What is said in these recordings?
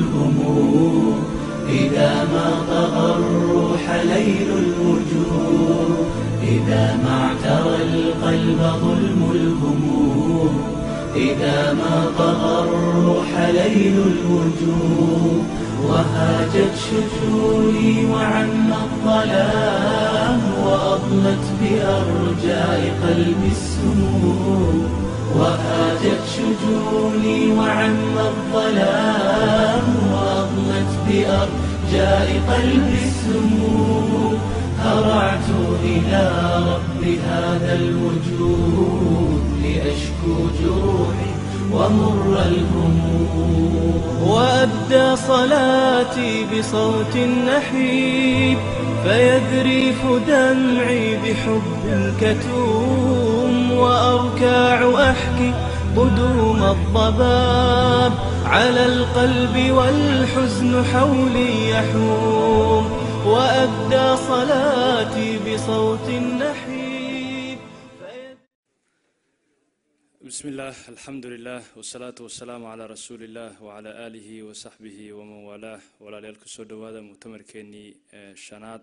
الهموم، إذا ما طغى الروح ليل الوجوه، إذا ما اعترى القلب ظلم الهموم، إذا ما طغى الروح ليل الوجوه، وهاجت شجوني وعم الظلام، وأضلت بأرجاء قلبي السموم، وهاجت شجوني وعم الظلام، وأضلت بأرجاء قلبي السموم، هرعت إلى رب هذا الوجود لأشكو جروحي ومر الهموم، وأبدى صلاتي بصوت نحيب، فيذريف دمعي بحب كتوم، وأركع أحكي قدوم الضباب على القلب والحزن حولي يحوم، وأبدى صلاتي بصوت نحيب. بسم الله، الحمد لله، والصلاة والسلام على رسول الله وعلى آله وصحبه ومن والاه. walaalyaal kusoo dhawaada mu'tamarkeenii shanaad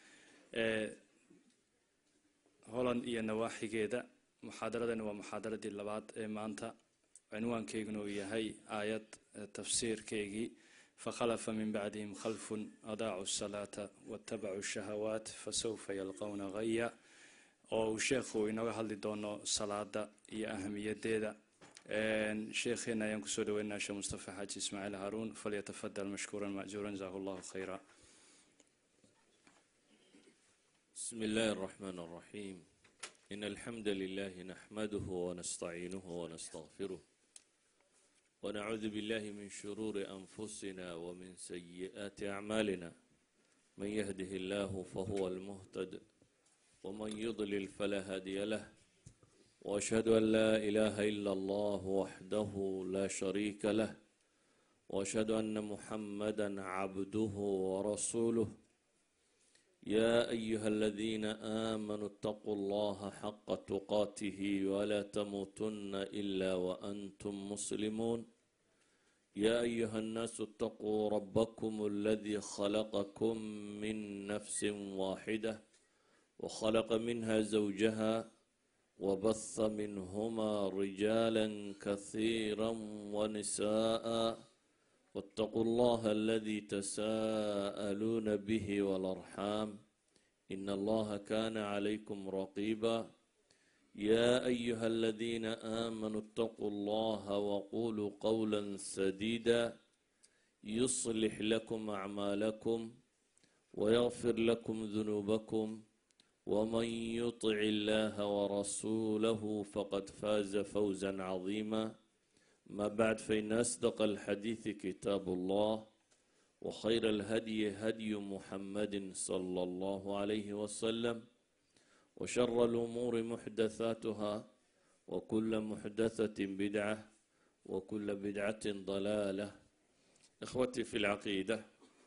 Holland iyo nawaaxigeeda. muxaadaradani waa muxaadaradii labaad ee maanta. cinwaankeyguna uu yahay aayad tafsiirkeygii fakhalafa min bacdihim khalfun adaacuu الsalaata waattabacuu الshahawaat fasawfa yalqawna ghaya, oo uu sheekhu inooga hadli doono salaada iyo ahamiyadeeda. sheekheena ayaan kusoo dhaweynaa sheekh mustafa xaaji ismaaciil haruun. falyatafadal mashkuuran maajuuran, jazahu allahu khayra. بسم الله الرحمن الرحيم. إن الحمد لله نحمده ونستعينه ونستغفره ونعوذ بالله من شرور أنفسنا ومن سيئات أعمالنا. من يهده الله فهو المهتد ومن يضلل فلا هادي له، وأشهد أن لا إله إلا الله وحده لا شريك له، وأشهد أن محمدا عبده ورسوله. يا أيها الذين آمنوا اتقوا الله حق تقاته ولا تموتن إلا وأنتم مسلمون. يا أيها الناس اتقوا ربكم الذي خلقكم من نفس واحدة وخلق منها زوجها وبث منهما رجالا كثيرا ونساء، واتقوا الله الذي تساءلون به والأرحام إن الله كان عليكم رقيبا. يا أيها الذين آمنوا اتقوا الله وقولوا قولا سديدا يصلح لكم أعمالكم ويغفر لكم ذنوبكم، ومن يطع الله ورسوله فقد فاز فوزا عظيما. ما بعد، فإن أصدق الحديث كتاب الله، وخير الهدي هدي محمد صلى الله عليه وسلم، وشر الأمور محدثاتها، وكل محدثة بدعة، وكل بدعة ضلالة. إخوتي في العقيدة،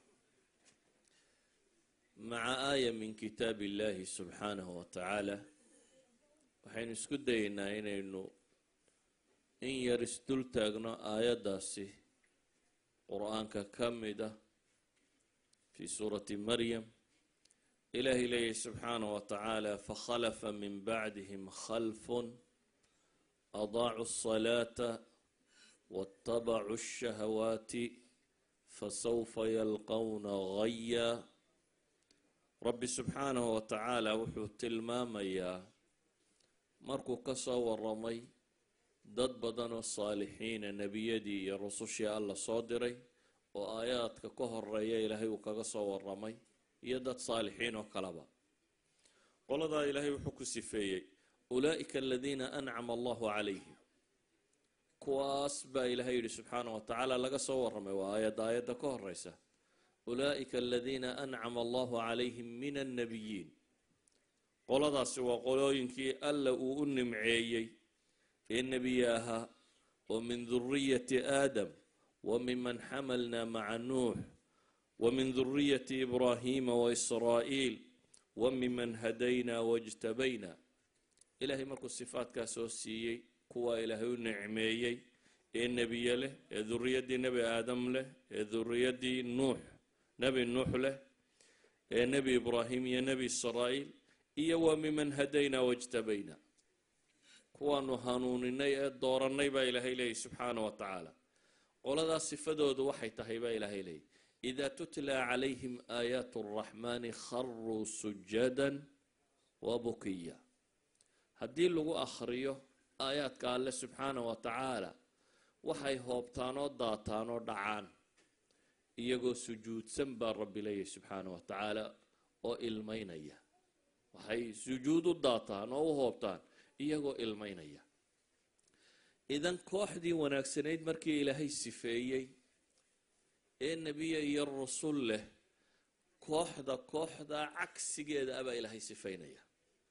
مع آية من كتاب الله سبحانه وتعالى وحين اسكدينا إنه إن يرسدل تاغنا آيات داسي قرآن كامدة في سورة مريم. إلهي لي سبحانه وتعالى فخلف من بعدهم خلف أضاعوا الصلاة واتبعوا الشهوات فسوف يلقون غيا. ربي سبحانه وتعالى وحو تلماميا مركو كسا ورمي dad badan oo saalixiin nabiyadii iyo rusushii alla soo diray oo aayaadka ka horeeya ilaahay uu kaga soo waramay, iyo dad saalixiin oo kaleba. qolada ilaahay wuxuu ku sifeeyay ulaa'ika alladina an'ama Allahu calayhim. kuwaas baa ilaahay yidhi subxaanahu wa tacaala laga soo waramay, waa aayadda ka horeysa. ulaa'ika alladina an'ama Allahu calayhim min annabiyiin. qoladaasi waa qolooyinkii alla uu u nimceeyey النبيها ومن ذرية آدم وممن حملنا مع نوح ومن ذرية إبراهيم وإسرائيل وممن هدينا واجتبينا. إلهي مركو الصفات كاسوسيي كوا إلهي نعميي النبي له ذرية نبي آدم له ذرية نوح نبي نوح له نبي إبراهيم يا نبي إسرائيل إيا وممن هدينا واجتبينا كوانو هانوني دورني با إلهي إليه سبحانه وتعالى قول هذا صفدود وحي تهيبا إلهي إليه إذا تتلى عليهم آيات الرحمن خروا سجدا وبكيا هدي لغو أخريو آيات قال الله سبحانه وتعالى وحي هوبتانو داتانو دعان إيغو سجود سنبا رب إليه سبحانه وتعالى أو إلمينيا وحي سجود داتانو وهوبتان إيغو إلمينيا إذن كوحدي وناكسنيد مركي إلهي السفايي النبي يا الرسول له كوحدة عكس جيد أبا إلهي سفينيا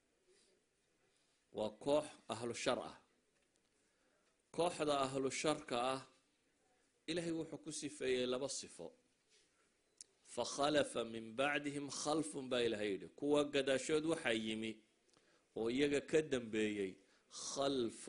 وكوح أهل الشرع كوحدة أهل الشركة إلهي وحكو سفايي لبصفه فخلف من بعدهم خلف با إلهي كوا قداشود وحيمي ويجا كدن بيي خلف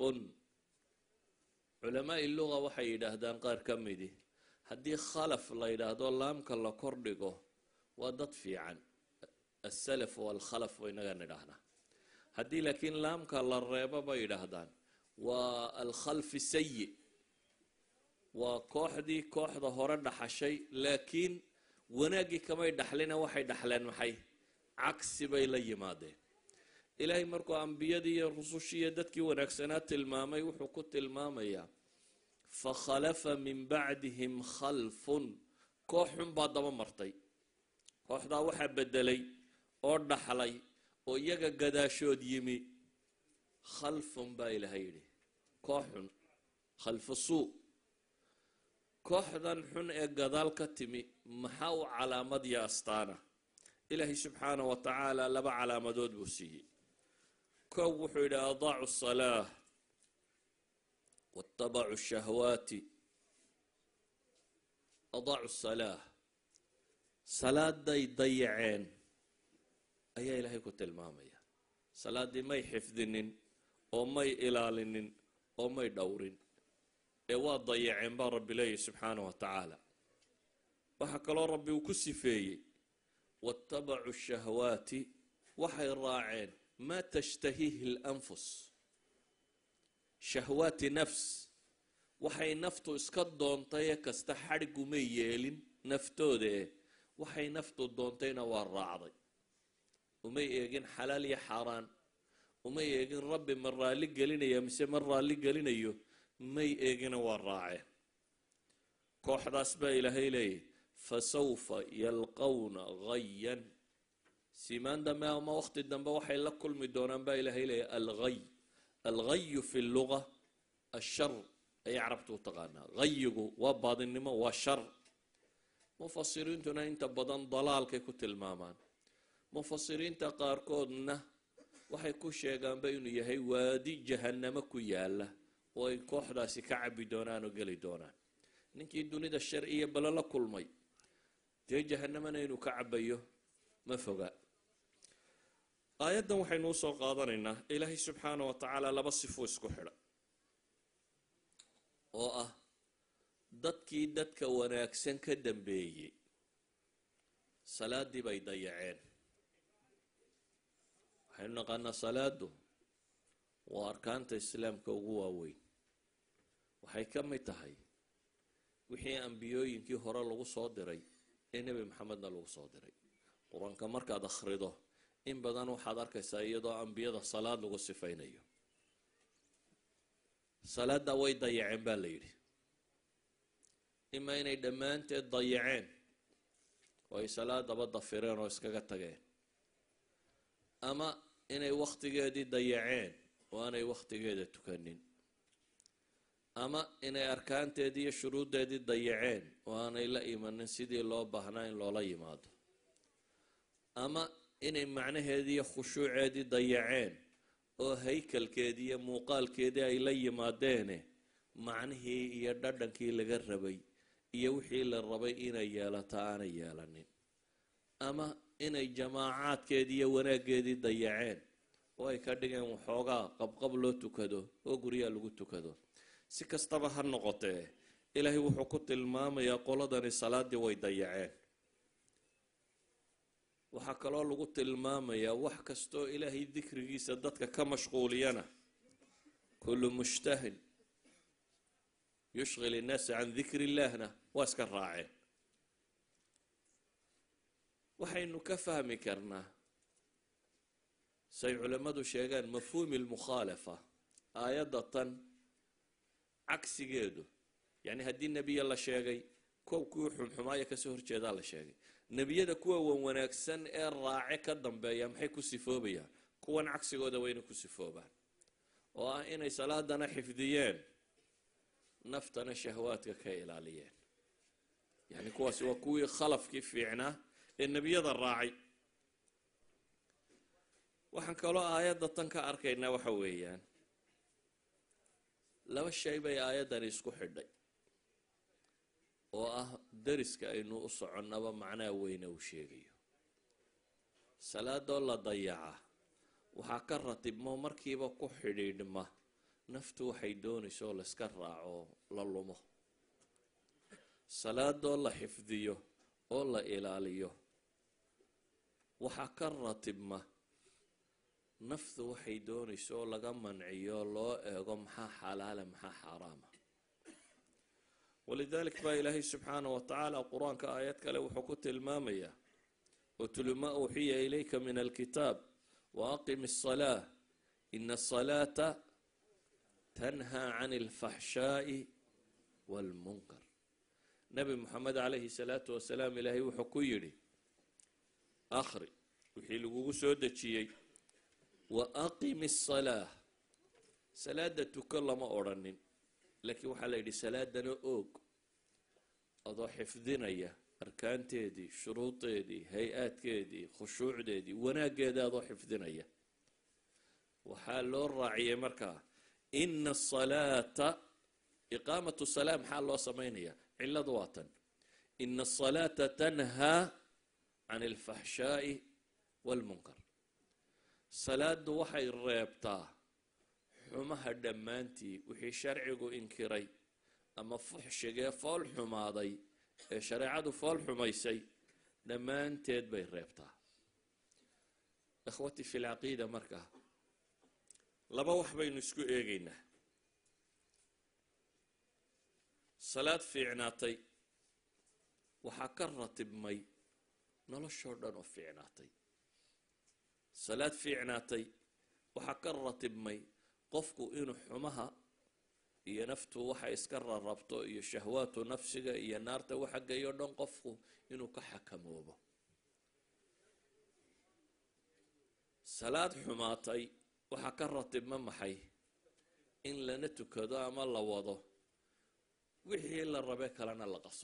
علماء اللغة وحي دهدان قار كمدي هدي خلف الله يدهدو اللامك الله كردقو ودد في عن السلف والخلف وينغان دهنا هدي لكن لامك الله الريبة بيدهدان والخلف السيء وكوحدي كوحدة هورد حشي لكن وناقي كما يدحلنا وحي دحلان محي عكس بيلي ماده إلهي مركو أنبيادي الرسوشية دتكي ونكسنات المامي وحكوت المامي فخلف من بعدهم خلف كوحن بعد ما مرتي كوح دا وحا بدلي أورد حلي ويجا قداشود يمي خلف با إلهي كوحن خلف السوء كوحدا حن قدال كتمي محاو على مدي أستانا إلهي سبحانه وتعالى لبع على مدود بوسيه كوحوا إلى أضاعوا الصلاة واتبعوا الشهوات أضاعوا الصلاة صلاة دي ضيعين أي إلهي كنت المامية صلاة دي ما يحفظنن أو ما يإلالنن أو ما يدورن إيوا ضيعين با رب الله سبحانه وتعالى وحكى له ربي وكسي فيه واتبعوا الشهوات وحي الراعين ما تشتهيه الأنفس شهوات نفس وحي نفتو اسكت دونتايا كاستحرق ميالين نفتو ده وحي نفتو دونتينا والرعضي ومي يجين حلال يا حرام ومي يجين ربي مرة لقلنا يا مسي مرة لقلنا يو مي يجين والراعي كوحدة اسبا إلهي لي فسوف يلقون غيا سيمان دم ما وقت الدم وحي لك كل مدونان با إلهي لي الغي في اللغة الشر أي عربتو تغانا غيقو وبعض النما والشر مفسرين تنا انت بدن ضلال كي كنت المامان مفسرين تقاركودنا وحي كو شيغان بينو يهي وادي جهنم كو يالا وي كوخداسي كعبي دونان وقلي دونان نينكي الدنيا الشرعية بلا لا كل مي تي جهنم نينو كعبيو ما فوقا آياتنا وحي نوصل قادرنا إلهي سبحانه وتعالى لبصفو اسكو حرا dadkii dadka wanaagsan ka dambeeyay salaadii bay dayaceen waxaynu naqaanaa salaadu waa arkaanta islaamka ugu waaweyn waxay ka mid tahay wixii ambiyooyinkii hore lagu soo diray ee nebi maxamedna lagu soo diray qur-aanka markaad akhrido in badan waxaad arkaysaa iyadoo ambiyada salaad lagu sifaynayo salaada way dayaceen baa la yidhi إما إني دمانت ضيعين وهي صلاة بدا فيرين وإسكاكا تغين أما إني وقت جادي ضيعين وأنا وقت جادي تكنين أما إني أركان تدي شروط دي ضيعين وأنا إلا إيمان سيدي الله بهناين لولا يماد أما إني معنى هذه خشوع دي ضيعين أو هيكل كدي موقال كدي إلا يمادينه معنى هي يدردن كي لغربي iyo wixii la rabay inay yeelato aanay yeelanin ama inay jamaacaadkeedii iyo wanaaggeedii dayaceen oo ay ka dhigeen waxoogaa qabqab loo tukado oo guryaha lagu tukado si kastaba ha noqotee ilaahay wuxuu ku tilmaamayaa qoladani salaadii way dayaceen. waxaa kaloo lagu tilmaamayaa wax kastoo ilaahay dikrigiisa dadka ka mashquuliyana kullu mushtahin yushghil innaasa can dikri illaahna waa iska raaceen. waxaynu ka fahmi karnaa say culammadu sheegaan mafhuumi lmukhaalafa aayadda tan cagsigeedu, yani haddii nebiya la sheegay kow kuwii xumxumaaya kasoo horjeedaa la sheegay, nebiyada kuwa wan wanaagsan ee raace ka dambeeya maxay ku sifoobayaan? kuwan cagsigooda wayna ku sifoobaan oo ah inay salaadana xifdiyeen naftana shahwaadka ka ilaaliyeen. yani kuwaasi waa kuwii khalafkii fiicnaa ee nebiyada raacay. waxaan kaloo aayadda tan ka arkaynaa waxa weeyaan laba shay bay aayaddani isku xidhay oo ah dariska aynu u soconnaba macnaha weyne uu sheegayo. salaadoo la dayaca waxaa ka ratibmo markiiba ku xidhiidhma naftu waxay doonayso oo layska raaco la lumo. salaadoo la xifdiyo oo la ilaaliyo waxaa ka ratibma naftu waxay doonayso oo laga manciyo loo eego maxaa xalaala maxaa xaaraama. walidalik baa ilaahay subxaanahu watacaala qur-aanka aayad kale wuxuu ku tilmaamayaa utlu ma uuxiya ilayka min alkitaab waaqim الصalaة ina الصalaata tanhaa can اlfaxshaaءi wاlmunkar. nabi moxamed calayhi salaatu wasalaam ilaahay wuxuu ku yidhi akhri wixii lagugu soo dejiyey waaqim الصalaaة. salaada tuko lama odrhanin, laakiin waxaa la yidhi salaadana oog adoo xifdinaya arkaanteedii, shuruudeedii, hay-aadkeedii, khushuucdeedii, wanaaggeeda adoo xifdinaya. waxaa loo raaciyay markaa ina الصalaata iqaamatu salaa maxaa loo samaynaya? ciladu waa tan ina الصalaata tanhaa can اlfaxshaaءi wاlmunkar. salaadu waxay reebtaa xumaha dhammaantii wixii sharcigu inkiray ama fuxshigee fool xumaaday ee shareecadu fool xumaysay dhammaanteed bay reebtaa. ikhwati fi lcaqiida markaa laba wax baynu isku eegaynaa. salaad fiicnaatay waxaa ka ratibmay noloshoo dhan oo fiicnaatay. salaad fiicnaatay waxaa ka ratibmay qofku inuu xumaha iyo naftu waxa iska rarabto iyo shahwaatu nafsiga iyo naarta waxa geeyo dhan qofku inuu ka xakamoobo. salaad xumaatay waxaa ka ratibma maxay? in lana tukado ama la wado wixii la rabe kalena la qaso.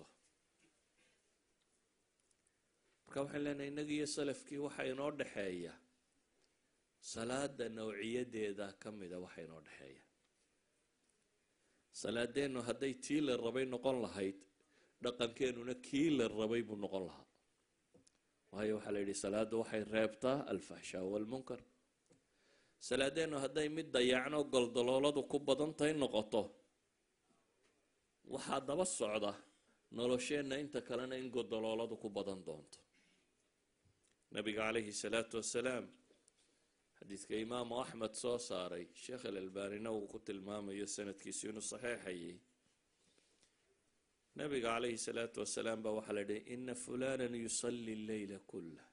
marka waxaan leenahay innagiiyo salafkii waxaa inoo dhexeeya salaada nawciyadeeda ka mida waxa inoo dhexeeya. salaadeennu hadday tii la rabay noqon lahayd dhaqankeenuna kii la rabay buu noqon lahaa. waayo waxaa la yidhi salaaddu waxay reebtaa alfaxshaa waalmunkar. salaadeennu hadday mid dayacno goldalooladu ku badan tahay noqoto waxaa daba socda nolosheenna inta kalena in goldalooladu ku badan doonto. nabiga calayhi salaatu wasalaam xadiidka imaamu axmed soo saaray sheekh alalbaanina uu ku tilmaamayo sanadkiisu inuu saxeexayay. nabiga calayhi salaatu wasalaam baa waxaa la yidhi ina fulanan yusalli leyla kullah.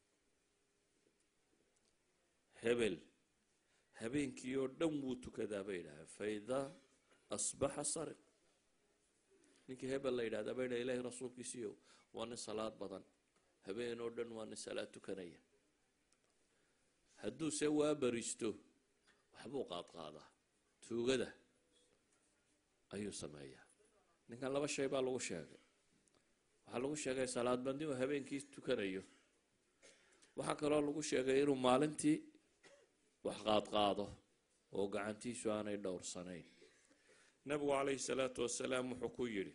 hebel habeenkii oo dhan wuu tukadaa bay yidhahdeen faidaa asbaxa sariq. ninkii hebel la yidhahdaa bay yidhaha ilaahay rasuulkiisiiyo waa nin salaad badan, habeen oo dhan waa nin salaad tukanaya. hadduu se waa baristo waxbuu qaadqaadaa, tuugada ayuu sameeyaa. ninkan laba shay baa lagu sheegay. waxaa lagu sheegay salaad bandi uu habeenkii tukanayo. waxaa kaloo lagu sheegay inuu maalintii wax qaadqaado oo gacantiisu aanay dhowrsanayn. nabigu calayhi salaatu wasalaam wuxuu ku yidhi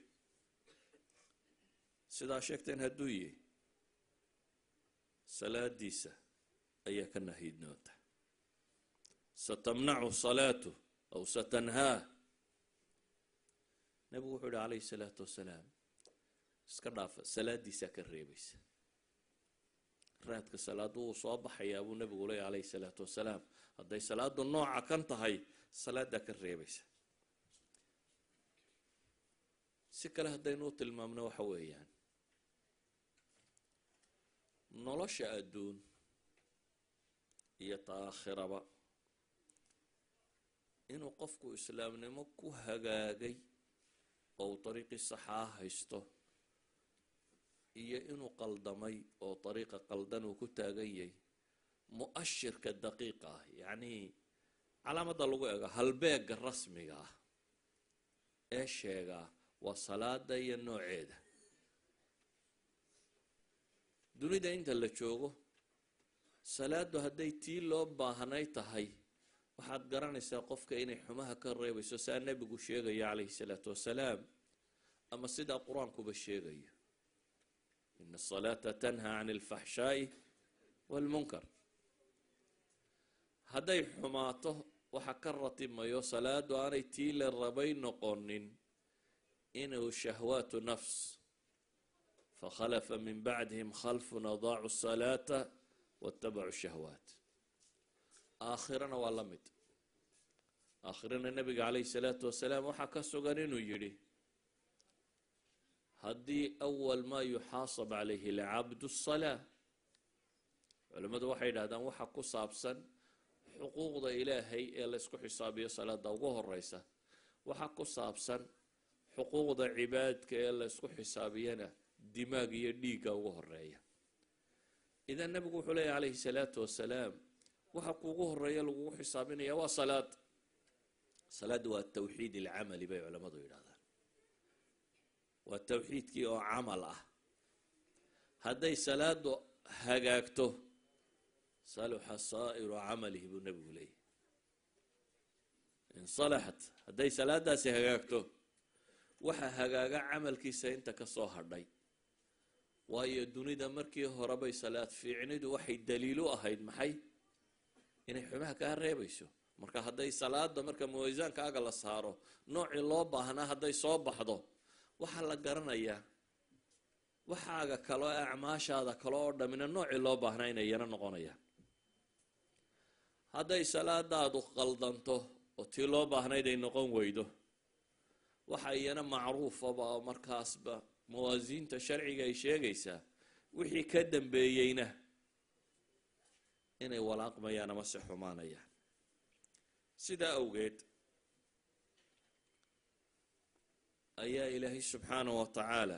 sidaa sheegteen hadduu yihi salaadiisa ayaa ka nahiidnoonta. satamnacu salaatu aw satanhaa nebigu wuxuu yihi calayhi salaatu wasalaam iska dhaafa salaadiisaa ka reebaysa raadka salaadu wuu soo baxayaa buu nebigu leeyahy calayhi salaatu wasalaam hadday salaadu nooca kan tahay salaadaa ka reebaysa si kale haddaynu u tilmaamno waxa weeyaan nolosha adduun iyo ta aakhiraba inuu qofku islaamnimo ku hagaagay oo uu dariiqii saxaa haysto iyo inuu qaldamay oo dariiqa qaldan uu ku taagan yahay mu'ashirka daqiiqa ah yacnii calaamadda lagu ego halbeega rasmiga ah ee sheegaa waa salaada iyo nooceeda dunida inta la joogo salaadu hadday tii loo baahnay tahay waxaad garanaysaa qofka inay xumaha ka reebayso saa nebigu sheegayo calayhi salaatu wasalaam ama sidaa qur-aankuba sheegayo ina asalaata tanhaa can alfaxshaa'i waalmunkar hadday xumaato waxa ka ratimayo salaadu aanay tii la rabay noqonin inuu shahwaatu nafs fakhalafa min bacdihim khalfun adaacu asalaata waatabacu shahwaat aakhirana waa la mid aakhirana nebiga calayhi salaatu wasalaam waxaa ka sugan inuu yidhi haddii awal maa yuxaasab calayhi alcabdu asalaa culimmadu waxay yidhahdaan waxa ku saabsan xuquuqda ilaahay ee la ysku xisaabiyo salaada ugu horeysa waxa ku saabsan xuquuqda cibaadka ee la ysku xisaabiyana dimaag iyo dhiigga ugu horeeya idan nebigu wuxuu leeyahy calayhi salaatu wasalaam waxa kuugu horeeya lagugu xisaabinaya waa salaad salaaddu waa tawxiid alcamali bay culammadu yidhahdaan waa tawxiidkii oo camal ah hadday salaadu hagaagto saluxa saa'iru camalihi buu nebigu leeyahy insalaxat hadday salaadaasi hagaagto waxa hagaaga camalkiisa inta ka soo hadhay waayo dunida markii horebay salaad fiicnidu waxay daliilu ahayd maxay inay xumaha kaa reebayso marka hadday salaada marka miisaankaaga la saaro noocii loo baahnaa hadday soo baxdo waxaa la garanayaa waxaaga kalo acmaashaada kale oo dhammina noocii loo baahnaa inay yana noqonayaan hadday salaadaadu qaldanto oo tii loo baahnayd ay noqon weydo waxa iyana macruufaba oo markaasba mawaasiinta sharciga ay sheegaysaa wixii ka dambeeyeyna inay walaaqmayaan ama se xumaanayaan sidaa awgeed ayaa ilaahay subxaanahu wa tacaala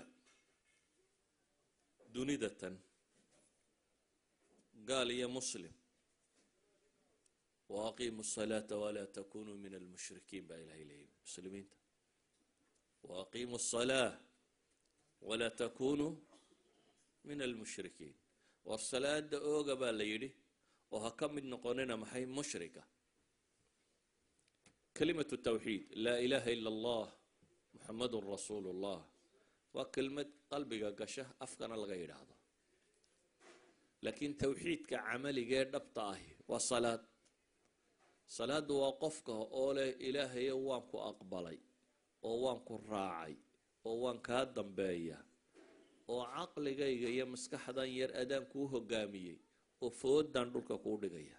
dunidatan gaal iyo muslim wa aqiimu الsalaata walaa takunuu min almushrikiin baa ilahay leeyahy muslimiinta wa aqiimu الsalaa walaa takunuu min almushrikiin war salaada ooga baa la yidhi oo ha ka mid noqonina maxay mushrika kalimatu tawxiid laa ilaha ila allah muxamadun rasuulu llah waa kelmad qalbiga gasha afkana laga yidhaahdo laakiin tawxiidka camaligee dhabta ahi waa salaad salaadu waa qofka oo leh ilaahayo waan ku aqbalay oo waan ku raacay oo waan kaa dambeeya oo caqligayga iyo maskaxdan yar adaan kuu hogaamiyey oo foodan dhulka kuu dhigaya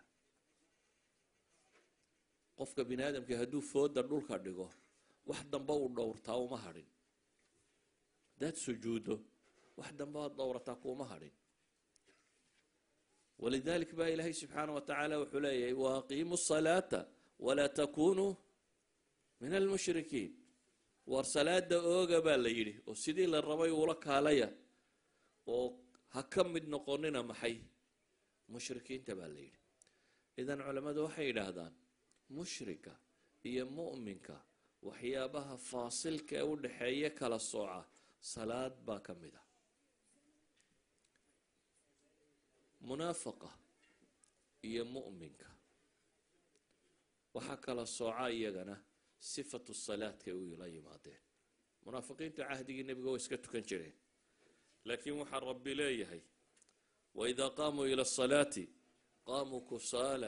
qofka bini aadamkii hadduu fooda dhulka dhigo wax dambe uu dhowrtaa uma hadhin haddaad sujuuddo wax dambe aad dhowrataa kuuma hadhin walidalik baa ilaahay subxaanaه wa tacaala wuxuu leeyahay waaqiimu الsalaata walaa takunuu min almushrikiin war salaada ooga baa la yidhi oo sidii la rabay uula kaalaya oo ha ka mid noqonina maxay mushrikiinta baa la yidhi idan culammadu waxay yidhaahdaan mushrika iyo mu'minka waxyaabaha faasilka ee u dhaxeeya kala sooca salaad baa ka mid ah munaafiqa iyo mu'minka waxaa kala sooca iyagana sifatu salaadka ay ula yimaadeen munaafiqiinta cahdigii nebiga way iska tukan jireen laakiin waxaa rabbi leeyahay waidaa qaamuu ila asalaati qaamuu kusaala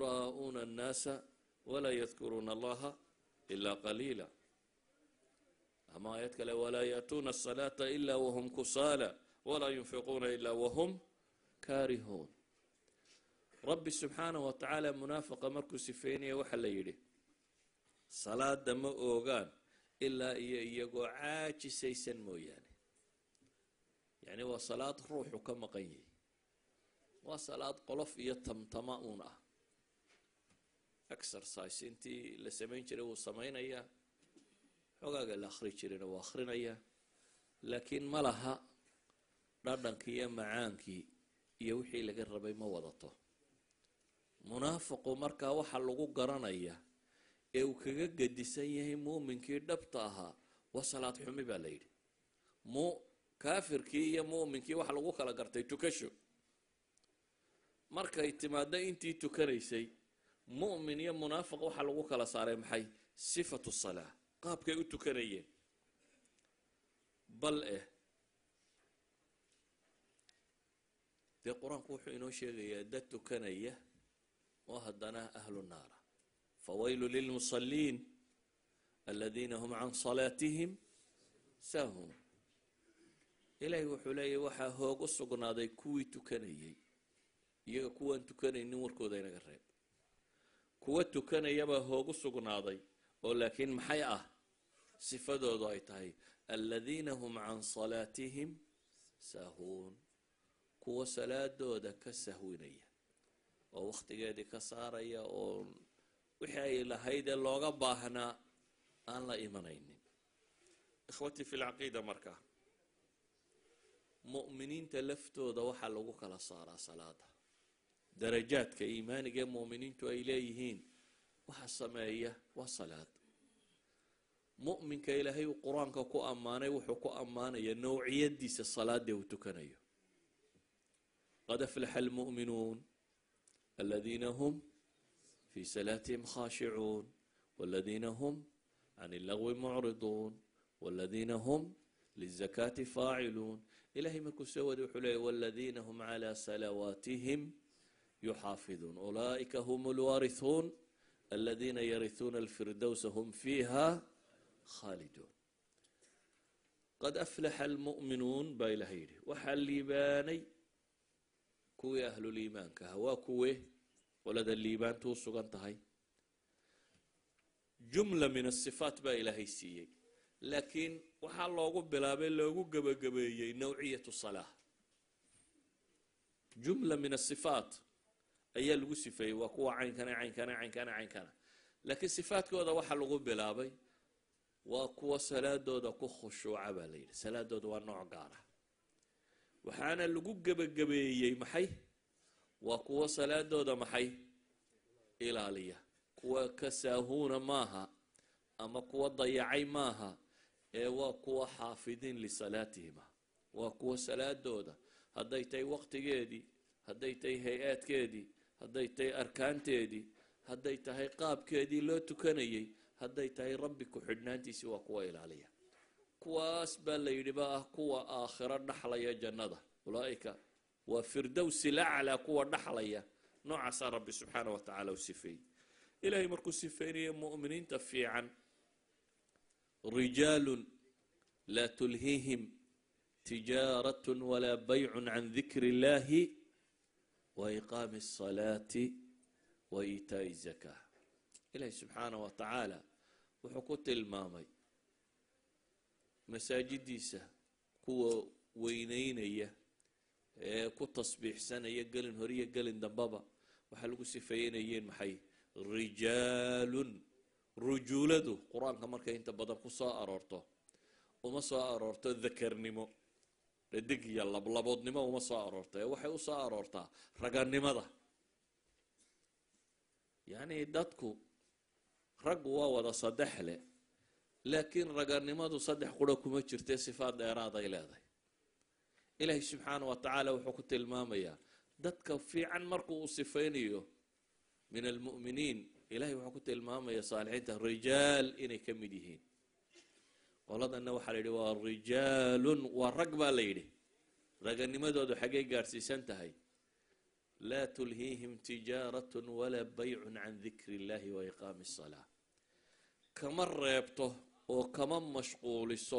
yuraa'uuna annaasa walaa yadkuruuna allaha ilaa qaliila أما آيات كلا ولا يأتون الصلاة إلا وهم كسالى ولا ينفقون إلا وهم كارهون. ربي سبحانه وتعالى منافق مركو سفيني وحل يدي صلاة دم أوغان إلا يقو عاجي سيسن موياني يعني وصلاة روح كما قيي وصلاة قلف يتمتمؤون exercise انتي لسمين جري وسمين اياه حقاق الأخري جرينا وآخرين اياه لكن ما لها ردنك يا معانكي يوحي لقربي ما وضطه منافق مركا وحا لغو قرانيا ايو كغا قدسان يهي مؤمنكي دبطاها وصلاة حمي بالليل مو كافركي يا مؤمنكي وحا لغو كلا قرتي تكشو مركا اتمادا انتي تكريسي مؤمن يا منافق وحا لغو كلا صاري محي صفة الصلاة قابك ايو تكريين بل ايه دي قرآن كوحو إنو شيغي دتو كنيه وهدنا أهل النار فويل للمصلين الذين هم عن صلاتهم ساهون إلهي وحولي وحا هوغ السقنا دي كوي تكنيه يغا كوان تكنيه نوركو دينا قريب كوي تكنيه با هوغ السقنا دي ولكن محيئة صفة دايتاي الذين هم عن صلاتهم ساهون kuwa salaadooda ka sahwinaya oo waqtigeedii ka saaraya oo wixii ay lahayd looga baahnaa aan la imanaynin. ikhwati fi alcaqiida markaa mu'miniinta laftooda waxaa lagu kala saaraa salaada darajaadka iimaaniga ee mu'miniintu ay leeyihiin waxa sameeya waa salaad. mu'minka ilaahay uu qur-aanka ku ammaanay wuxuu ku ammaanaya nawciyadiisa salaada uu tukanayo. قد أفلح المؤمنون الذين هم في صلاتهم خاشعون والذين هم عن اللغو معرضون والذين هم للزكاة فاعلون. إلهي ما كسود وحلي والذين هم على صلواتهم يحافظون أولئك هم الوارثون الذين يرثون الفردوس هم فيها خالدون. قد أفلح المؤمنون بايلهيري وحلي باني كوي أهل الإيمان كهوا كوي ولد الإيمان توسق انتهي جملة من الصفات با إلهي سيئي لكن وحال الله بلابي لوغو قبقبي نوعية الصلاة جملة من الصفات أي الوصفة وكوا عين كان عين كان عين كان عين كان لكن صفات كودا وحال الله بلابي وكوا صلاة دودا كو خشوع بالليل صلاة دودا ونوع قاره waxaana lagu gabagabeeyay maxay waa kuwa salaadooda maxay ilaaliya kuwa ka saahuuna maaha ama kuwa dayacay maaha ee waa kuwa xaafidiin lisalaatihim waa kuwa salaadooda hadday tahay waqtigeedii hadday tahay hay-aadkeedii hadday tahay arkaanteedii hadday tahay qaabkeedii loo tukanayay hadday tahay rabbi ku xidhnaantiisii waa kuwa ilaaliya. كواس بالليل بقى كوا آخرة نحلية جنة أولئك وفردوس الأعلى كوا نحلية نوع عسى ربي سبحانه وتعالى وسفين إلهي مركو سفين مؤمنين تفيعا رجال لا تلهيهم تجارة ولا بيع عن ذكر الله وإقام الصلاة وإيتاء الزكاة. إلهي سبحانه وتعالى وحكوت المامي مساجديسة كوا وينينية كو تصبيح سنة يقلن هرية قلن دنبابا وحلقوا سفينيين محي رجال رجولدو قرآن كماركا انت بدر كسا أرورتو وما سا أرورتو ذكر نمو ردق يلا بلابود نمو وما سا أرورتو وحي وسا أرورتا رقان نمضا يعني دادكو رقوا ودا صدحلي لكن رجالنمadu saddex qura kuma jirtay sifaad dheeraad ay leedahay. ilaahay subhanahu wa ta'ala wuxuu ku tilmaamayaa dadka fiican markuu u sifaynayo min almu'miniin ilaahay wuxuu ku tilmaamayaa saalixiinta rijaal inay ka mid yihiin. qoladana waxa la yidhi waa rijaalun waa rag baa la yidhi raganimadoodu xagee gaarsiisan tahay laa tulhiihim tijaaratun walaa baycun can dikri illaahi wa iqaami الصلاة kama reebto oo kama mashquuliso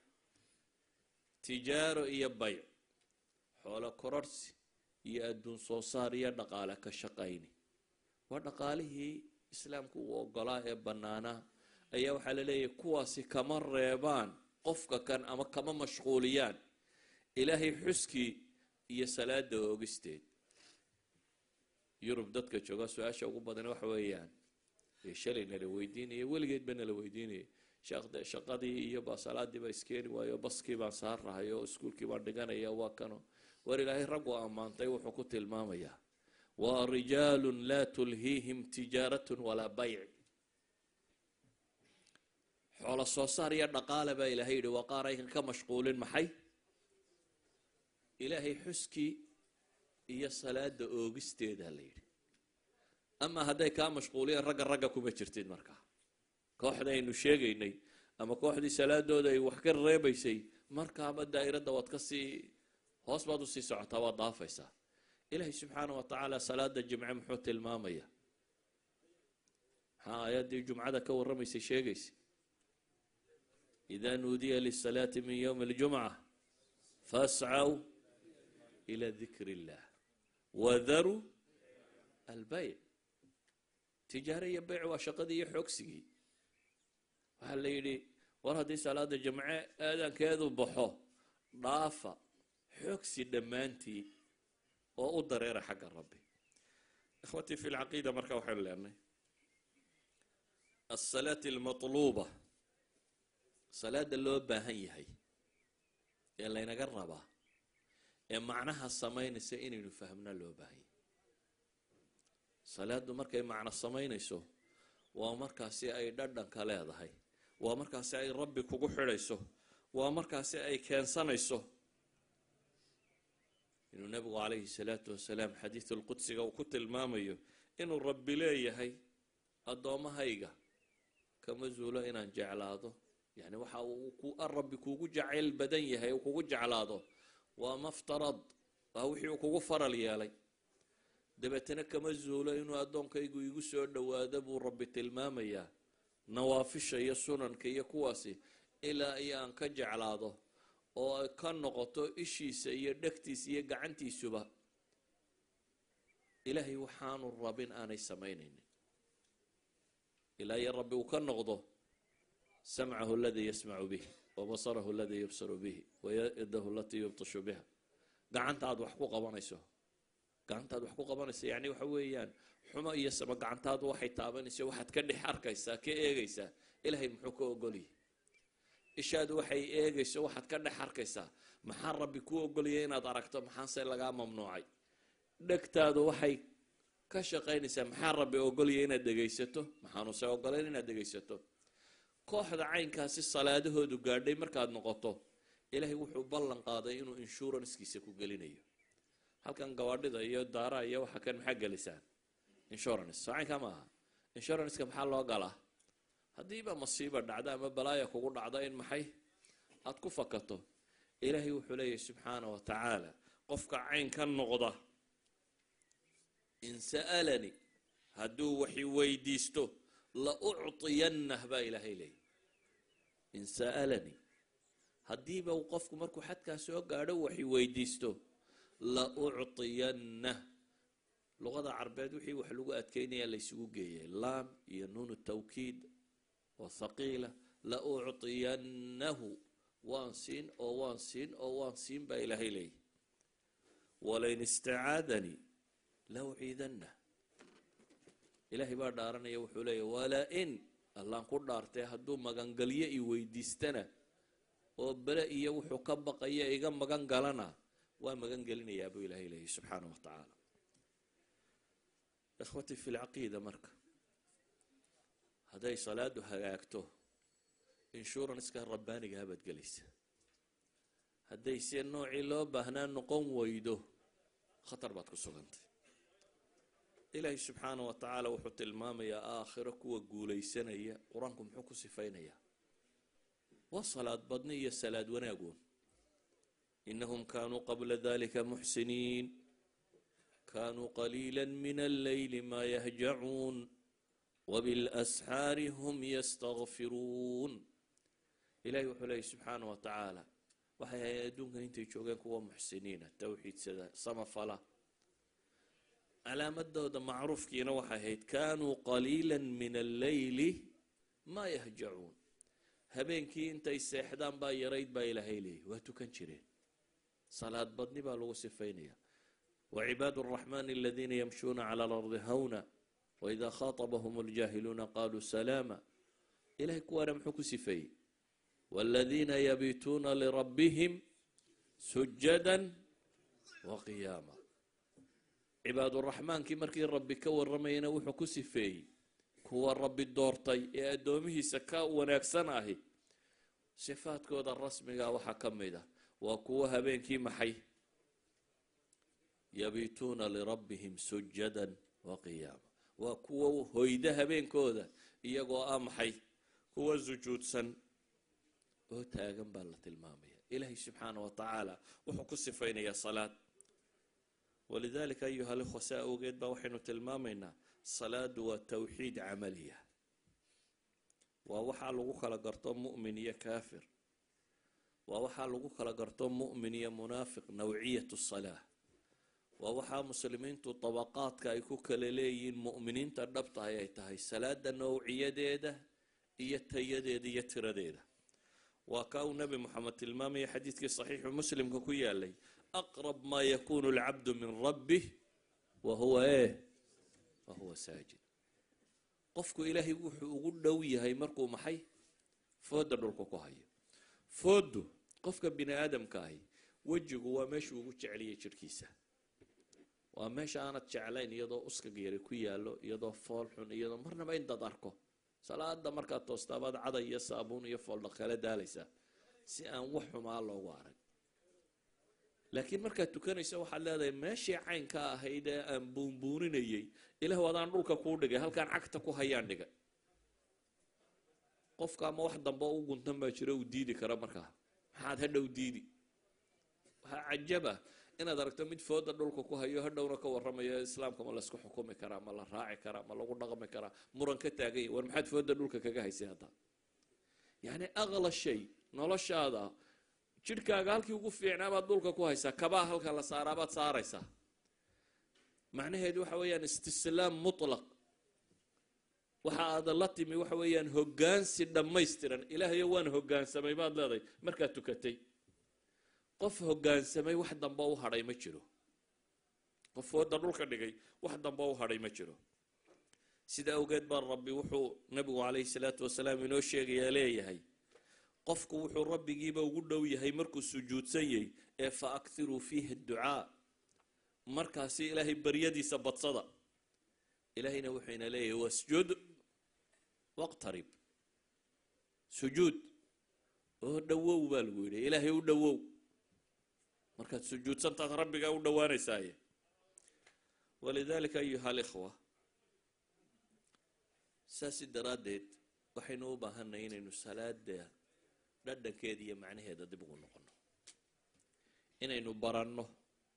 tijaaro iyo bayc xoolo kororsi iyo adduun soo saar iyo dhaqaale ka shaqayni waa dhaqaalihii islaamku uu ogolaa ee bannaanaa ayaa waxaa la leeyahay kuwaasi kama reebaan qofka kan ama kama mashquuliyaan ilaahay xuskii iyo salaada oogisteed yurub dadka jooga su-aasha ugu badan waxa weeyaan shalay nala weydiinaya weligeedba nala weydiinaya shaqadii iyo baa salaadii baa iskeeni waayo baskii baan saarahay oo iskuulkii baan dhiganaya waa kano war ilaahay rag u ammaantay wuxuu ku tilmaamayaa waa rijaalun laa tulhiihim tijaaratun walaa bayc xoolo soo saar iyo dhaqaale baa ilaahay yidhi waa qaar aykan ka mashquulin maxay ilaahay xuskii iyo salaada oogisteeda la yidhi ama hadday kaa mashquuliyeen ragga kuma jirtid markaa kooxda aynu sheegaynay ama kooxdii salaadooda ay wax ka reebaysay markaaba daa'iradda waad ka sii hoos baad usii socotaa waad daafaysaa ilaahay subxaanahu watacaala salaada jimce muxuu tilmaamaya maxaa aayaddii jumcada ka warramaysay sheegaysa idaa nuudiya lisalaati min yowmi aljumca fascaw ila dikri illah wadaruu albayc tijaare iyo bayc waa shaqadii iyo xoogsigii waxaa la yidhi war haddii salaada jimce aadaankeedu baxo dhaafa xoogsi dhammaantii oo u dareera xagga rabbi ikhwatii fi lcaqiida marka waxaynu leenahay asalaati almatluuba salaada loo baahan yahay ee laynaga rabaa ee macnaha samaynaysa inaynu fahmna loo baahan yahay salaadu markay macno samaynayso waa markaasi ay dhadhanka leedahay waa markaasi ay rabbi kugu xidhayso waa markaasi ay keensanayso inuu nabigu calayhi salaatu wasalaam xadiisulqudsiga uu ku tilmaamayo inuu rabbi leeyahay addoommahayga kama zuulo inaan jeclaado yani waxa uu rabbi kuugu jacayl badan yahay uu kugu jeclaado waa maftarad waa wixii uu kugu faral yeelay dabeetana kama zuulo inuu addoonkaygu igu soo dhowaado buu rabbi tilmaamayaa nawaafisha iyo sunanka iyo kuwaasi ilaa iyo aan ka jeclaado oo ay ka noqoto ishiisa iyo dhegtiisa iyo gacantiisuba ilaahay waxaanu rabin aanay samaynaynin ilaa iyo rabbi uu ka noqdo samcahu aladii yasmacu bih wabasarahu aladii yubsaru bihi wayadahu alatii yubtashu biha gacantaad wax ku qabanayso yani waxa weeyaan xumo iyo sama gacantaadu waxay taabanaysa waxaad ka dhex arkaysaa ka eegaysaa ilaahay muxuu ka ogolyahay ishaadu waxay eegayso waxaad ka dhex arkaysaa maxaa rabbi ku ogolaya inaad aragto maxaase lagaa mamnuucay dhegtaadu waxay ka shaqaynaysaa maxaa rabbi ogolaya inaad dhegaysato maxaanuse ogolayn inaad dhegaysato kooxda caynkaasi salaadahoodu gaadhay markaad noqoto ilaahay wuxuu ballan qaaday inuu inshurancekiisa ku gelinayo halkan gawaadhida iyo daaraha iyo waxa kan maxaa gelisaan insurance soo caynkaa maaha insuranceka maxaa loo galaa haddiiba masiiba dhacda ama balaaya kugu dhacda in maxay aad ku fakato ilaahay wuxuu leeyahay subxaana wa tacaala qofka cayn ka noqda in sa'alani hadduu waxi weydiisto la ucطiyannah baa ilaahay leeyahy in sa'alani haddiiba qofku markuu xadkaa soo gaadho waxi weydiisto la ucطiyannah luqada carbeed wixii wax lagu adkeynaya laysugu geeyay laam iyo nuunu tawkiid oo thaqiila la ucطiyannahu waan siin oo waan siin oo waan siin baa ilaahay leeyahy walain istacaadanii la uciidannah ilaahay baa dhaaranaya wuxuu leeyahy wala-in allaan ku dhaartay hadduu magangalyo i weydiistana oo bele iyo wuxuu ka baqaya iga magan galana waa magan gelinayaa buu ilaahay leeyahy subxaana wa tacaala ikhwatii fi lcaqiida marka hadday salaadu hagaagto inshuranska rabbaaniga habaad gelaysa hadday se noocii loo baahnaa noqon weydo khatar baad ku sugantay ilaahay subxaana wa tacaala wuxuu tilmaamayaa aakhiro kuwa guulaysanaya qur-aanku muxuu ku sifaynayaa waa salaad badni iyo salaad wanaagoon inahum kaanuu qabla dalika muxsiniin kaanuu qaliila min alleyli maa yahjacuun wabilasxaari hum yastakfiruun إلهي وحلي سبحانه وتعالى وحي يدونك أنت يشوفين كوا محسنين التوحيد سدا سما فلا على مدة معروف كينا وحيد كانوا قليلا من الليل ما يهجعون هبين كي انت يسيحدان با يريد با إلهي لي واتو كنشرين صلاة بدني با لغو سفينيا وعباد الرحمن الذين يمشون على الأرض هونا وإذا خاطبهم الجاهلون قالوا سلاما إلهي كوانا محكو سفي والذين يبيتون لربهم سجدا وقياما عباد الرحمن كي مركي ربي كور رمينا وحكو سفي كوا ربي الدورتي يا أدومه سكاء وناكسناهي صفات كودا الرسمي وحكم ده وكوا هبين كي محي يبيتون لربهم سجدا وقياما وكوا هيدا هبين كودا يقو أمحي هو الزجود سن وتاغن بالله المامية إلهي سبحانه وتعالى وحكو سفين يا صلاة ولذلك أيها الأخوة سأوجد بوحين تلمامنا صلاة وتوحيد عملية ووحى لغوك لقرطان مؤمن يا كافر ووحى لغوك لقرطان مؤمن يا منافق نوعية الصلاة ووحى مسلمين طبقات كايكو كليليين مؤمنين تردبطها يتهي صلاة نوعية ديدة يتيديد يترديد وكاو نبي محمد المامي حديث صحيح مسلم كويا لي أقرب ما يكون العبد من ربه وهو وهو ساجد قفكو إلهي وقول دوية هاي مركو محي فود دولكو كوهاي فود قفك بني آدم كاهي وجهه وماشي وقول عليه شركيسة وماشي أنا تشعلين يضو أسك غيري كويا له يضو فالحون يضو مرنا ما ينت داركو صلاة دا مركا توستاباد عدا يسابون يفول دخالة داليسا سي أن وحو مع الله وارد لكن مركا تكاني سوى حالا ماشي عين كا هيدا أن بونبونين يي إلا هو دان روكا كوردقا هل كان عكتكو هيان دقا قفكا ما واحد دنبا وقنتن باشرا وديدي كرا مركا حاد هدا وديدي عجبه إن دركت مد فود دولك كو هيو هدونا كو ورميا إسلامك ما لسكو حكومي كرا ما لا راعي كرا ما لو دغمي كرا مرن كتاغي ور محد فود دولك كغا هيسي هدا يعني أغلى شيء نولش هذا جيركاغا halkii ugu fiicnaa baad dhulka ku haysaa kabaa halka la saarabaad saaraysaa macnaheedu waxa weeyaan istislaam mutlaq waxa aad la timi waxa weeyaan hoggaansi dhammaystiran ilaahay waan hoggaansamay baad leedahay marka tukatay qof hoggaansamay wax damba u haray ma jiro qof wada dhulka dhigay wax damba u haray ma jiro sida awgeed baa rabbi wuxuu nabigu calayhi salaatu wasalaam inoo sheegay leeyahay qofku wuxuu rabbigiiba ugu dhow yahay markuu sujuudsan yahay ee fa akthiru fihi ad-du'a markaasi ilaahay baryadiisa badsada ilaahayna wuxuu ina leeyahay wasjud waqtarib sujuud oo dhawow baa lagu yidhi ilaahay u dhawow markaad sujuudsantaad rabbiga u dhowaanaysaaye walidaalika ayuha alikhwa saasi daraaddeed waxaynu u baahanay inaynu salaada dhadhankeeda iyo macnaheeda dib ugu noqono inaynu baranno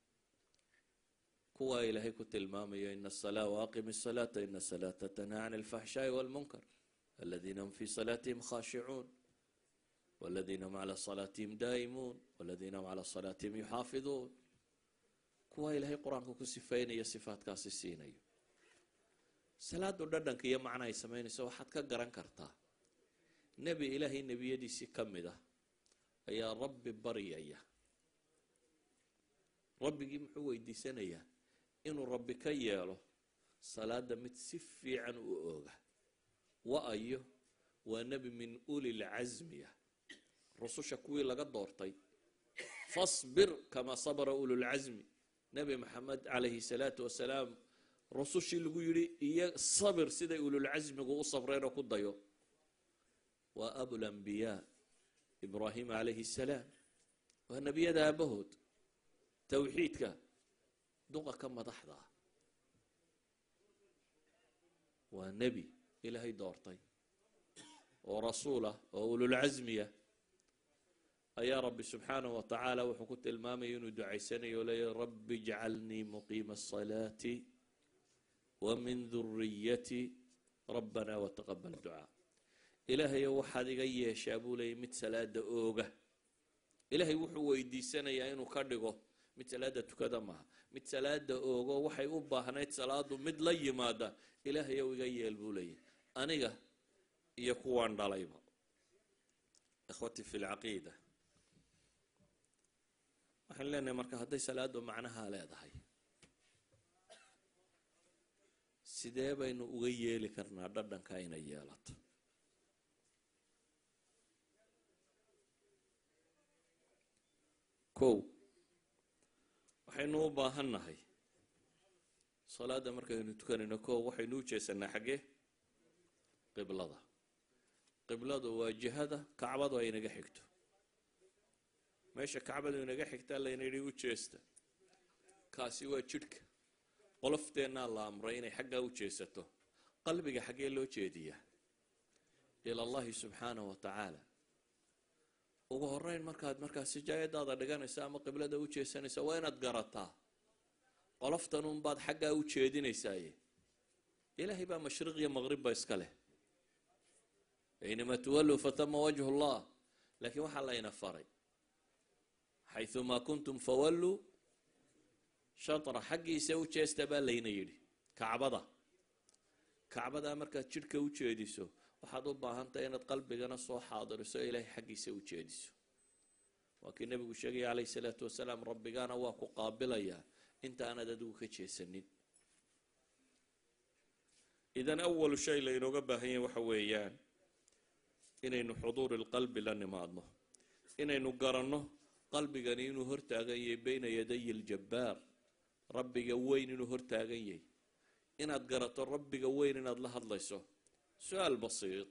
kuwa ilaahay ku tilmaamayo ina asalaa waaqimi asalaata ina asalaata tanhaa can alfaxshaa'i waalmunkar aladiina hum fii salaatihim khaashicuun والذين هم على صلاتهم دائمون والذين هم على صلاتهم يحافظون كوا إلهي قرآن كسفين يا صفات كاسسين أيو صلاة دردن كي معنى يسمين سو حد كجران كرتا نبي إلهي نبي يدي سكم ده يا رب بريا ربي جم حوي دي سنة إنه ربي كياله صلاة متسفي عن أوجه وأيه ونبي من أولي العزمية رسوش كوي لقى دورتي فاصبر كما صبر أولو العزم نبي محمد عليه الصلاة والسلام رسوش اللي يقولي إياه صبر سيدا أولو العزم يقول صبرين وكل ضيو وأبو الأنبياء إبراهيم عليه السلام والنبي ده بهود توحيدك دقة كما تحضر والنبي إلهي دورتي ورسوله وأولو العزمية يا رب سبحانه وتعالى وحكوت المامي يندعي سنة يا رب اجعلني مقيم الصلاة ومن ذريتي ربنا وتقبل دعاء إلهي waxaad iga yeeshaa buu leeyahay mid salaada ooga ilaahay wuxuu weydiisanayaa inuu ka dhigo mid salaada tukada maaha mid salaada oogo waxay u baahnayd salaadu mid la yimaada ilaahay iga yeel buu leeyahay aniga iyo kuwaan dhalayba ikhwati fi alcaqiida waxaan leenahay marka hadday salaadu macnaha leedahay sidee baynu uga yeeli karnaa dhadhanka inay yeelato kow waxaynu u baahannahay salaada markaynu tukanayno kow waxaynu u jeesanaa xaggee qibladu waa jihada kacbadu ay inaga xigto meesha kacbadu inaga xigtaa layna yidhi u jeesta kaasi waa jidhka qolofteenaa la amray inay xaggaa u jeesato qalbiga xaggee loo jeediyaa ila allahi subxaanahu wa tacaala ugu horeyn markaad sijaayadaada dhiganaysa ama qiblada u jeesanaysa waa inaad garataa qoloftanun baad xaggaa u jeedinaysaaye ilaahay baa mashriq iyo maqribba iska leh aynamaa tuwalluu fatama wajhu llah laakiin waxaa layna faray xayumaa kuntum fawalluu shatra xaggiisa u jeesta baa layna yidhi kacbadaa markaad jidhka u jeediso waxaad u baahantahay inaad qalbigana soo xaadiriso ilaahay xaggiisa u jeediso waa kii nebigu sheegaya calayhi salaatu wasalaam rabbigaana waa ku qaabilayaa intaanad adigu ka jeesanin idan awalu shay laynooga baahan yahay waxa weeyaan inaynu xuduuri lqalbi la nimaadno inaynu garanno qalbigani inuu hortaagan yahay bayna yaday ljabbaar rabbiga weyn inuu hortaagan yahay inaad garato rabbiga weyn inaad la hadlayso su-aal basiid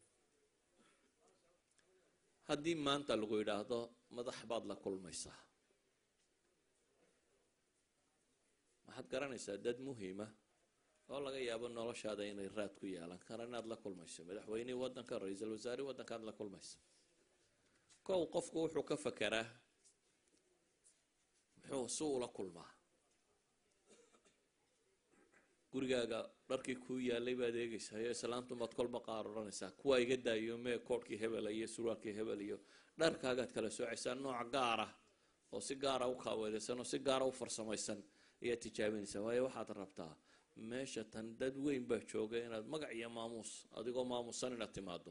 haddii maanta lagu yidhaahdo madax baad la kulmaysaa waxaad garanaysaa dad muhiima oo laga yaabo noloshaada inay raad ku yeelan karaan inaad la kulmayso madaxweynihii waddanka ra-iisul wasaarihii waddankaad la kulmaysa kow qofku wuxuu ka fakeraa muxuu si ula kulmaa gurigaaga dharkii kuu yaalay baad eegaysaa iyo islaantu maad kolba qaar odhanaysaa kuwa iga daayo mee koodhkii hebel iyo surwaalkii hebel iyo dharkaagaad kala soocaysaa nooc gaar ah oo si gaara u kaaweedaysan oo si gaara u farsamaysan ayaad tijaabinaysaa waayo waxaad rabtaa meesha tan dad weyn baa jooga inaad magac iyo maamuus adigoo maamuusan inaad timaado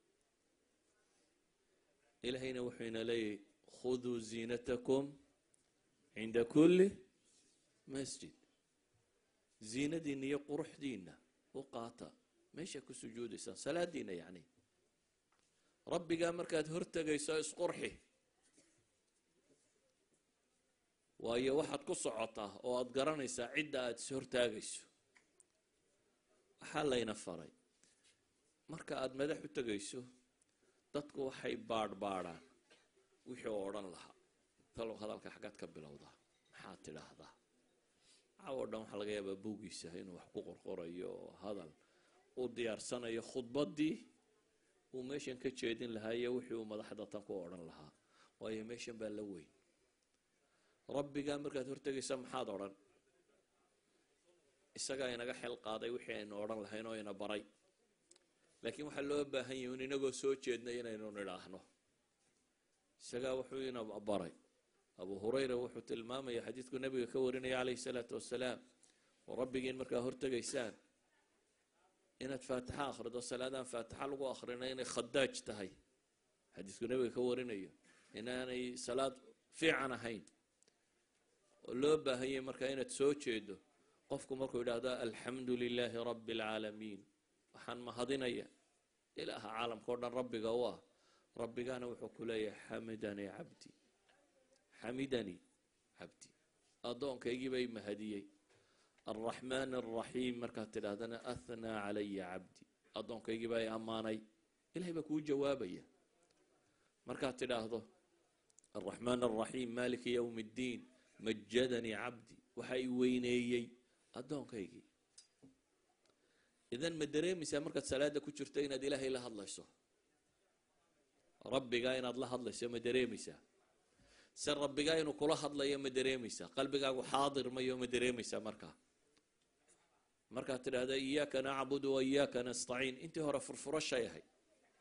ilaahayna wuxuu ina leeyahay khuduu ziinatakum cinda kulli masjid ziinadiina iyo quruxdiina u qaata meesha ku sujuudaysaan salaadiina yacni rabbigaa markaad hortegayso isqurxi waayo waxaad ku socotaa oo aad garanaysaa cidda aad is hortaagayso waxaa layna faray marka aad madax u tegayso dadku waxay baadhbaadhaan wixii oo odhan lahaa talow hadalka xaggaad ka bilowdaa maxaad tidhaahdaa caawo dhan waxaa laga yaabaa buugiisa inuu wax ku qorqorayo oo hadal uu diyaarsanayo khudbaddii uu meeshan ka jeedin lahaa iyo wixii uu madaxda tan ku odhan lahaa waayo meeshan baa la weyn rabbigaa markaad hortegaysa maxaad odhan isagaa inaga xel qaaday wixii aynu odhan lahayn oo ina baray laakiin waxaa loo baahan yahay in inagoo soo jeednay inaynu nidhaahno isagaa wuxuu ina baray abu hurayra wuxuu tilmaamaya xadiidku nabiga ka warinaya calayhi salaatu wasalaam oo rabbigiin markaa hortegaysaan inaad faatixa akhrido salaadaan faatixa lagu akhrina inay khadaaj tahay xadiidku nabiga ka warinayo inaanay salaad fiican ahayn oo loo baahan yahay markaa inaad soo jeedo qofku markuu yidhaahdo alxamdu lilaahi rabbi alcaalamiin waxaan mahadinaya ilaaha caalamka o dhan rabbiga u ah rabbigaana wuxuu ku leeyahay xamidanii cabdi addoonkaygii bay mahadiyey alraxmaan alraxiim markaad tidhaahdana athnaa calaya cabdi addoonkaygii baa i ammaanay ilahay baa kuu jawaabaya markaad tidhaahdo alraxmaan alraxiim maaliki yowm اddiin majadanii cabdi waxa i weyneeyey addoonkaygii idan ma dareemaysaa markaad salaada ku jirto inaad ilaahay la hadlayso rabbigaa inaad la hadlayso ma dareemaysaa se rabbigaa inuu kula hadlayo ma dareemaysaa qalbigaagu xaadir mayo ma dareemaysaa markaad tidhaahda iyaaka nacbudu wa iyaaka nastaciin intii hore furfurashay ahayd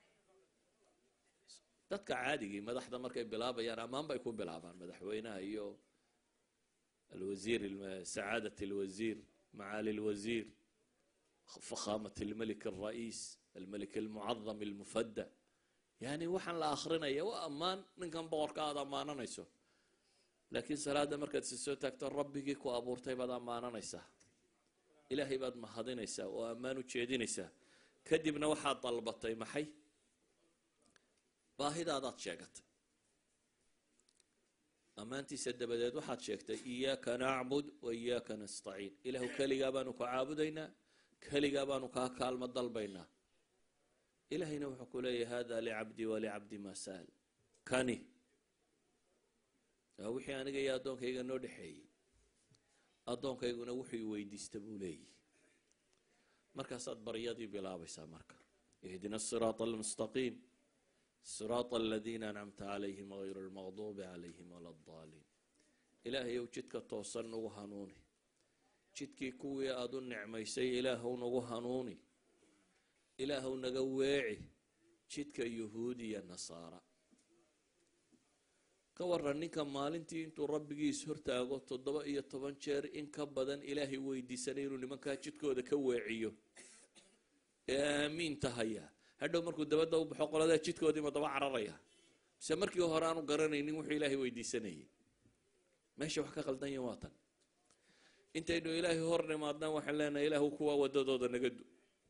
dadka caadigii madaxda markay bilaabayaan ammaan bay ku bilaabaan madaxweynaha iyo الوزير سعادة الوزير معالي الوزير فخامة الملك الرئيس الملك المعظم المفدى يعني وحن الآخرين يا أمان من كان بور كذا أمانة نيسو لكن سلادة مركز السوتك ربك كو أبورتي بعد أمانة نيسا إلهي بعد ما هذين نيسا وأمانو تشيدي نيسا كدبنا واحد طلبتي محي باهي هذا تشيكت أمانتي سد بدأت واحد شيكت إياك نعبد وإياك نستعين إله كلي جابانو كعابدينا كلي جابانو كالمة ضلبينا إلهي نوحك لي هذا لعبدي ولعبدي ما سال كاني وحي أنا جاي أدونك هيجا نودحي أدونك هيجا نوحي ويديستبولي مركز بريادي بلا بيسا مركز اهدنا الصراط المستقيم صراط الذين أنعمت عليهم غير المغضوب عليهم ولا الضالين إلهي وجدك توصل نوهانوني جدك كوي أدون نعميسي إله نوهانوني إله نقويعي جدك يهودي النصارى كورني كمالنتي انتو ربي سهرتا قلت الضبائية طبانشير إن كبدا إلهي ويدي سنين لمن كاجدك وذا كويعيو آمين تهيا هذا مركو دبده وبحق هذا جدك ودي ما طبع عرريا بس مركو هرانو قرنيني وحي إلهي ويدي سنين ماشي وحكا قلدان يواطن انت إنه إلهي هرني ما أدنا وحلنا إله كوا وددود نقدو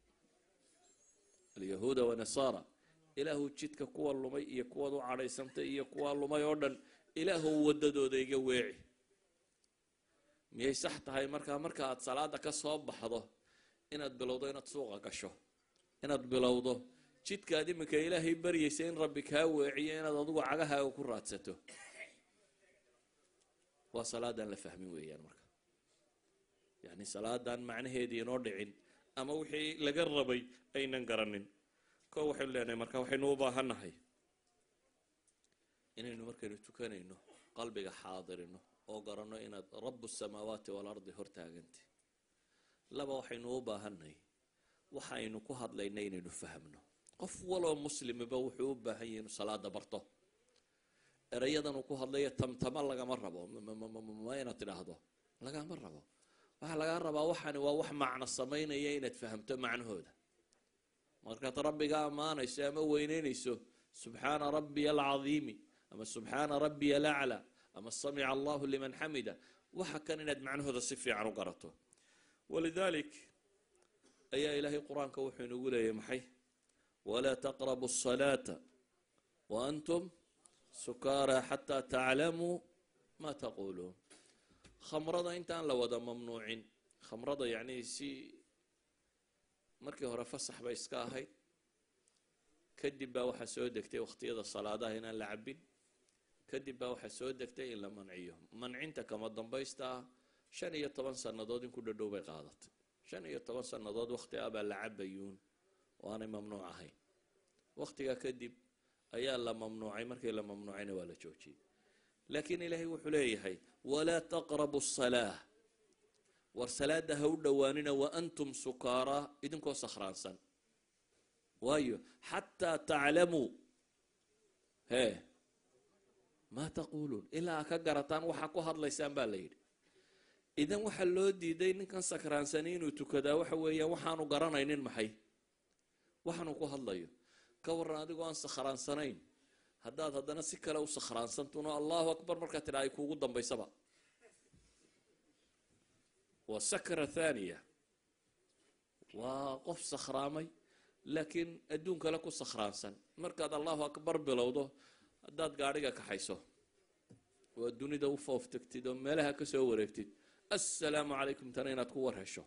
اليهود ونصارى إله جدك كوا اللمي يكوا دو عري سمتي يكوا اللمي أردن إله وددود يقويعي ميي صحت هاي مركا صلاة كصوب بحضه إن أدبلوضو إن تسوق كشو إن أدبلوضو جدك هذه مك إلهي بريسين ربك هاوعي إن أدوق عجها وكرات سته وصلاة لفهمي ويان مركا يعني صلاة معنى هذه نودعين أما وحي لقربي أين نقرنين كو وحي لنا مركا وحي نوبا هنهي إنه مركا نتكن إنه قلبك حاضر إنه أو قرنه إن رب السماوات والأرض هرتاجنتي لبا وحي نوبا هنهي وحي نكوهد لينين نفهمنه قف ولا مسلم بوحوب بهين صلاة برطه رياضا نكوهد لي تم لقى مرة ما ينتنه هذا لقى مرة waxa laga rabaa waxani waa wax macna sameynaya inaad fahamto macnahooda marka rabbiga amaanayso ama weyneynayso subhana rabbiyal azim ama subhana rabbiyal a'la ama sami'a Allahu liman hamida waxa kan inaad macnahooda si fiican u garato walidalik ayaa ilaahay quraanka wuxuu inagu leeyahay maxay wala taqrabu as-salata wa antum sukara hatta ta'lamu ma taqulun خمرة أنت أن لو هذا ممنوعين خمرة يعني مركي هو رفسح بيسكاهي كدب بقى وحسودك تي واختي الصلاة هنا اللعبين كدب بقى وحسودك تي إلا منعيهم منعينتك كما ضمبيستا شان يطبن سنضاد كل دوبي غادت شان يطبن سنضاد واختي أبا اللعبيون وأنا ممنوع هاي واختي كدب أيا لا ممنوعين مركي لا ممنوعين ولا شوشي لكن إلهي وحليه ولا تقربوا الصلاة والصلاة هو دواننا وأنتم سكارى إذنكم سخران سن وايو حتى تعلموا هي ما تقولون إلا كجرتان وحكوا هذا ليسان بالليل إذا وحلو دين كان سكران سنين وتكدا وحويا وحنو قرنا ينين محي وحنو كوا هذا ليو كورنا دقوان سخران سنين هذا نسيك لو سخران سنتنا الله أكبر مركز رايكو قدام بيسبا وسكرة ثانية وقف سخرامي لكن أدونك لكو سخران سن مركز الله أكبر بلوضه هذا قاريك كحيسه والدنيا دوفة وفتكتي ما لها كسور يفتي السلام عليكم تنين تكور هالشو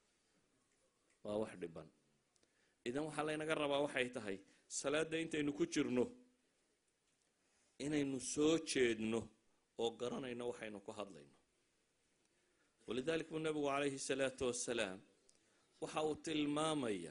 واحد بان إذا وحلينا قرب وحيته هاي صلاة ده أنت إنه كتشرنه inaynu soo jeedno oo garanayno waxaynu ku hadlayno ولذلك النبي عليه الصلاة والسلام waxa uu tilmaamaya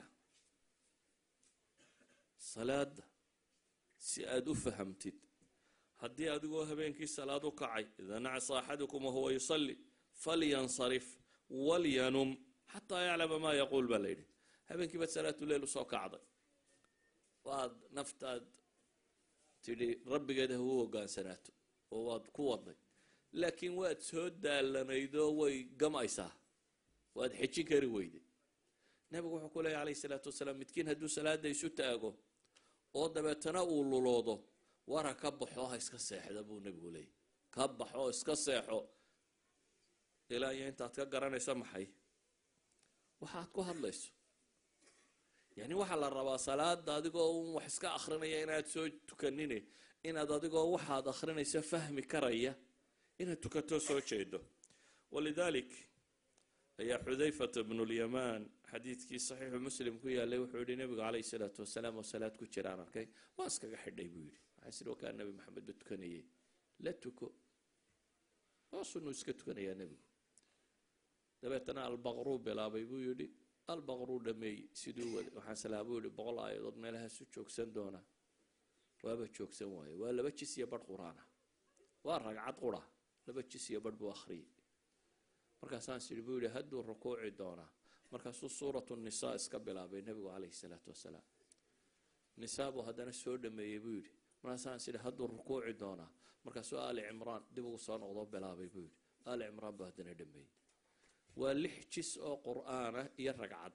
salaada si aad u fahamtid haddii adigoo habeenkii salaad u kacay idan na'asa ahadukum wa huwa yusalli falyansarif walyanum hatta ya'lama ma yaqul balaydi habeenkii bad salaatu leyl soo kacday waad naftaad tidhi rabbigeeda ha u hoggaansanaato oo waad ku wadday laakiin waad soo daalanaydoo way gamaysaa waad xejin kari weyday nabigu wuxuu ku leeyahy calayhi salaatu wasalaam midkiin hadduu salaada isu taago oo dabeetana uu luloodo wara ka baxo ha iska seexda buu nabigu leeyahy ka baxo iska seexo ilaa iyo intaad ka garanayso maxay waxaad ku hadlayso yani waxaa la rabaa salaada adigoo wax iska akrinaya inaad soo tukanine inaad adigoo waxaad akrinayso fahmi karaya inaad tukato soo jeedo walidalik ayaa xudayfata bnu lyamaan xadiidkii saxiixu muslim ku yaalay wuxuu yihi nabigu calayhi salaatu wasalaam oo salaad ku jiraan arkay waa iskaga xidhay buu yidhi waxaa sidoo kaa nabi maxamed ba tukanayay la tuko waa sunuu iska tukanayaa nebigu dabeetana albaqruu bilaabay buu yidhi albaqruu dhameey siduu waday waxaan salaa buu yihi 100 aayadood meelahaasu joogsan doonaa waaba joogsan waaye waa 2 jis iyo badh qur-aan ah waa ragcad qura 2 jis iyo badh buu akhriyay markaasaan sidii buu yidhi hadduu rukuuci doonaa markaasuu suuratu nisaa iska bilaabay nebigu calayhi salaatu wasalaam nisaa buu haddana soo dhameeyey buu yidhi markaasaan sidii hadduu rukuuci doonaa markaasuu aali cimraan dib ugu soo noqdoo bilaabay buu yidhi aali cimraan buu haddana dhameeyey waa 6 jis oo qur'aana iyo ragcad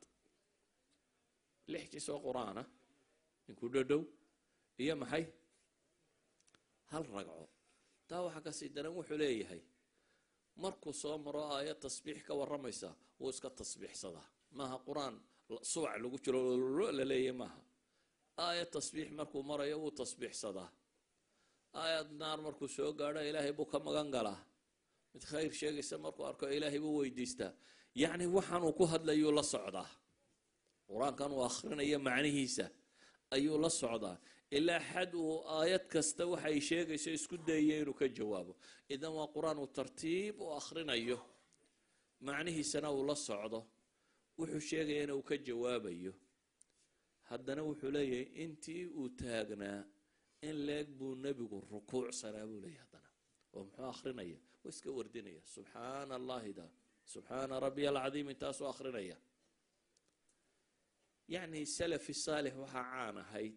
6 jis oo qur'aana inku dhadhow iyo maxay hal ragco taa waxaa kasii daran wuxuu leeyahay markuu soo maro aayad tasbiix ka warramaysa wuu iska tasbiixsadaa maaha qur-aan subac lagu jiro la leeyahay maaha aayad tasbiix markuu marayo wuu tasbiixsadaa aayad naar markuu soo gaadho ilaahay buu ka magan galaa mid khayr sheegaysa markuu arko ilaahay buu weydiistaa yacni waxaanuu ku hadlayuu la socdaa qur-aankan uu akhrinayo macnihiisa ayuu la socdaa ilaa xad uu aayad kasta waxay sheegayso isku dayaya inuu ka jawaabo idan waa qur-aan uu tartiib u akhrinayo macnihiisana uu la socdo wuxuu sheegayana uu ka jawaabayo haddana wuxuu leeyahay intii uu taagnaa in leeg buu nebigu rukuucsanaa buu leeyahay haddana oo muxuu akhrinaya waa iska wardinaya subxaana allahi da subxaana rabbiya alcadiim intaasuu akhrinaya yacni salafi saalix waxaa caan ahayd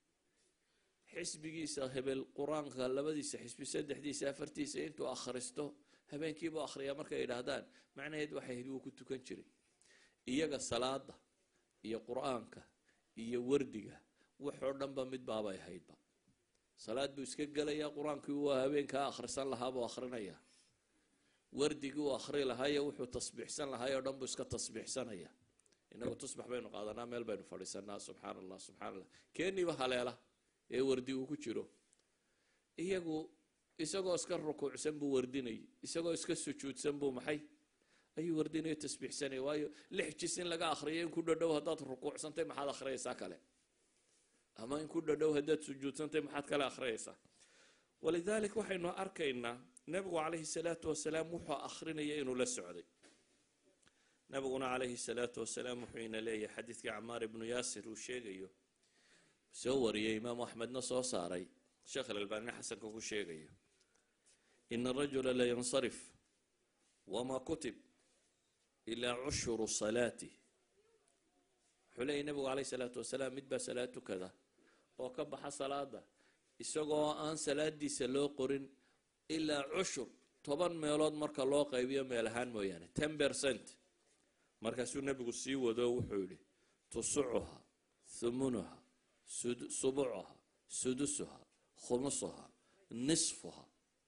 xisbigiisa hebel qur-aanka labadiisa xisbi saddexdiisa afartiisa intuu akhristo habeenkiibuu akhriyaa markay idhaahdaan macnaheed waxay ahayd wuu ku tukan jiray iyaga salaada iyo qur-aanka iyo wardiga waxoo dhanba mid baabay ahaydba salaad buu iska gelayaa qur-aankii uu habeenkaa akhrisan lahaa buu akhrinayaa wardigii uu akhri lahaayo wuxuu tasbiixsan lahaayoo dhan buu iska tasbiixsanaya inagu tusbax baynu qaadanaa meel baynu fadhiisanaa subxaana allah subxana allah keeniiba haleela ee wardi uu ku jiro iyagu isagoo iska rukuucsan buu wardinayay isagoo iska sujuudsan buu maxay ayuu wardinayo tasbiixsanaya waayo 6 jis in laga akhriyo in ku dhadhow haddaad rukuucsantay maxaad akhriyaysaa kale ama in ku dhadhow haddaad sujuudsantay maxaad kale akhriyaysaa walidalik waxaynu arkaynaa nabigu calayhi salaatu wasalaam wuxuu akhrinaya inuu la socday nabiguna calayhi salaatu wasalaam wuxuu ina leeyahay xadiidkii camaar ibnu yaasir uu sheegayo soo wariyay imaamu axmedna soo saaray sheekh alalbaanina xasanka ku sheegayo ina arajula la yansarif wamaa kutib ilaa cushuru salaatih wuxuu leeyahy nabigu calayhi salaatu wasalaam mid baa salaad tukada oo ka baxa salaada isagoo aan salaadiisa loo qorin ilaa cushur 10 meelood marka loo qaybiyo meel ahaan mooyaane 10% markaasuu nabigu sii wado wuxuu yidhi tusucuha thumunuha subucuha sudusuha khumusuha nisfuha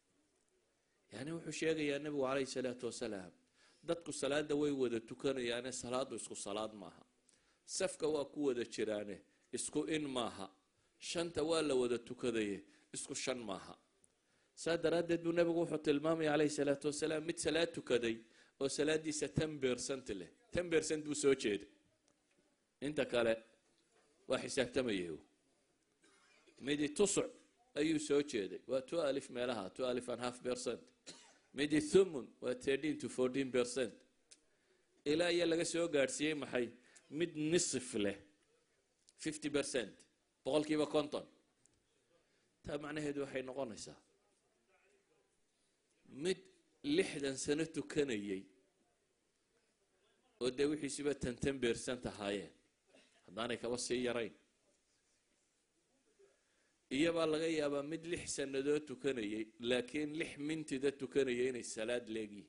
yani wuxuu sheegayaa nabigu calayhi salaatu wasalaam dadku salaada way wada tukanayaane salaadu isku salaad maaha safka waa ku wada jiraane isku in maaha shanta waa la wada tukadaye isku shan maaha saa daraaddeed buu nabigu wuxuu tilmaamaya calayhi salaatu wasalaam mid salaad tukaday oo salaadiisa 10% leh 10% buu soo jeeday inta kale waa xisaabtamayay midi tusuc ayuu soo jeeday waa 2 meelaha 2.5% midi thumun waa 13 to 14% ilaa iyo laga soo gaadhsiiyey maxay mid nisf leh 50% boqolkiiba 50 taa macnaheedu waxay noqonaysaa mid 60 sano tukanayay oo dee wixiisiba 10% ahaayeen haddaanay kaba sii yarayn iyaba laga yaabaa mid 6 sanadood tukanayay laakiin 6 mintida tukanayay inay salaad leegi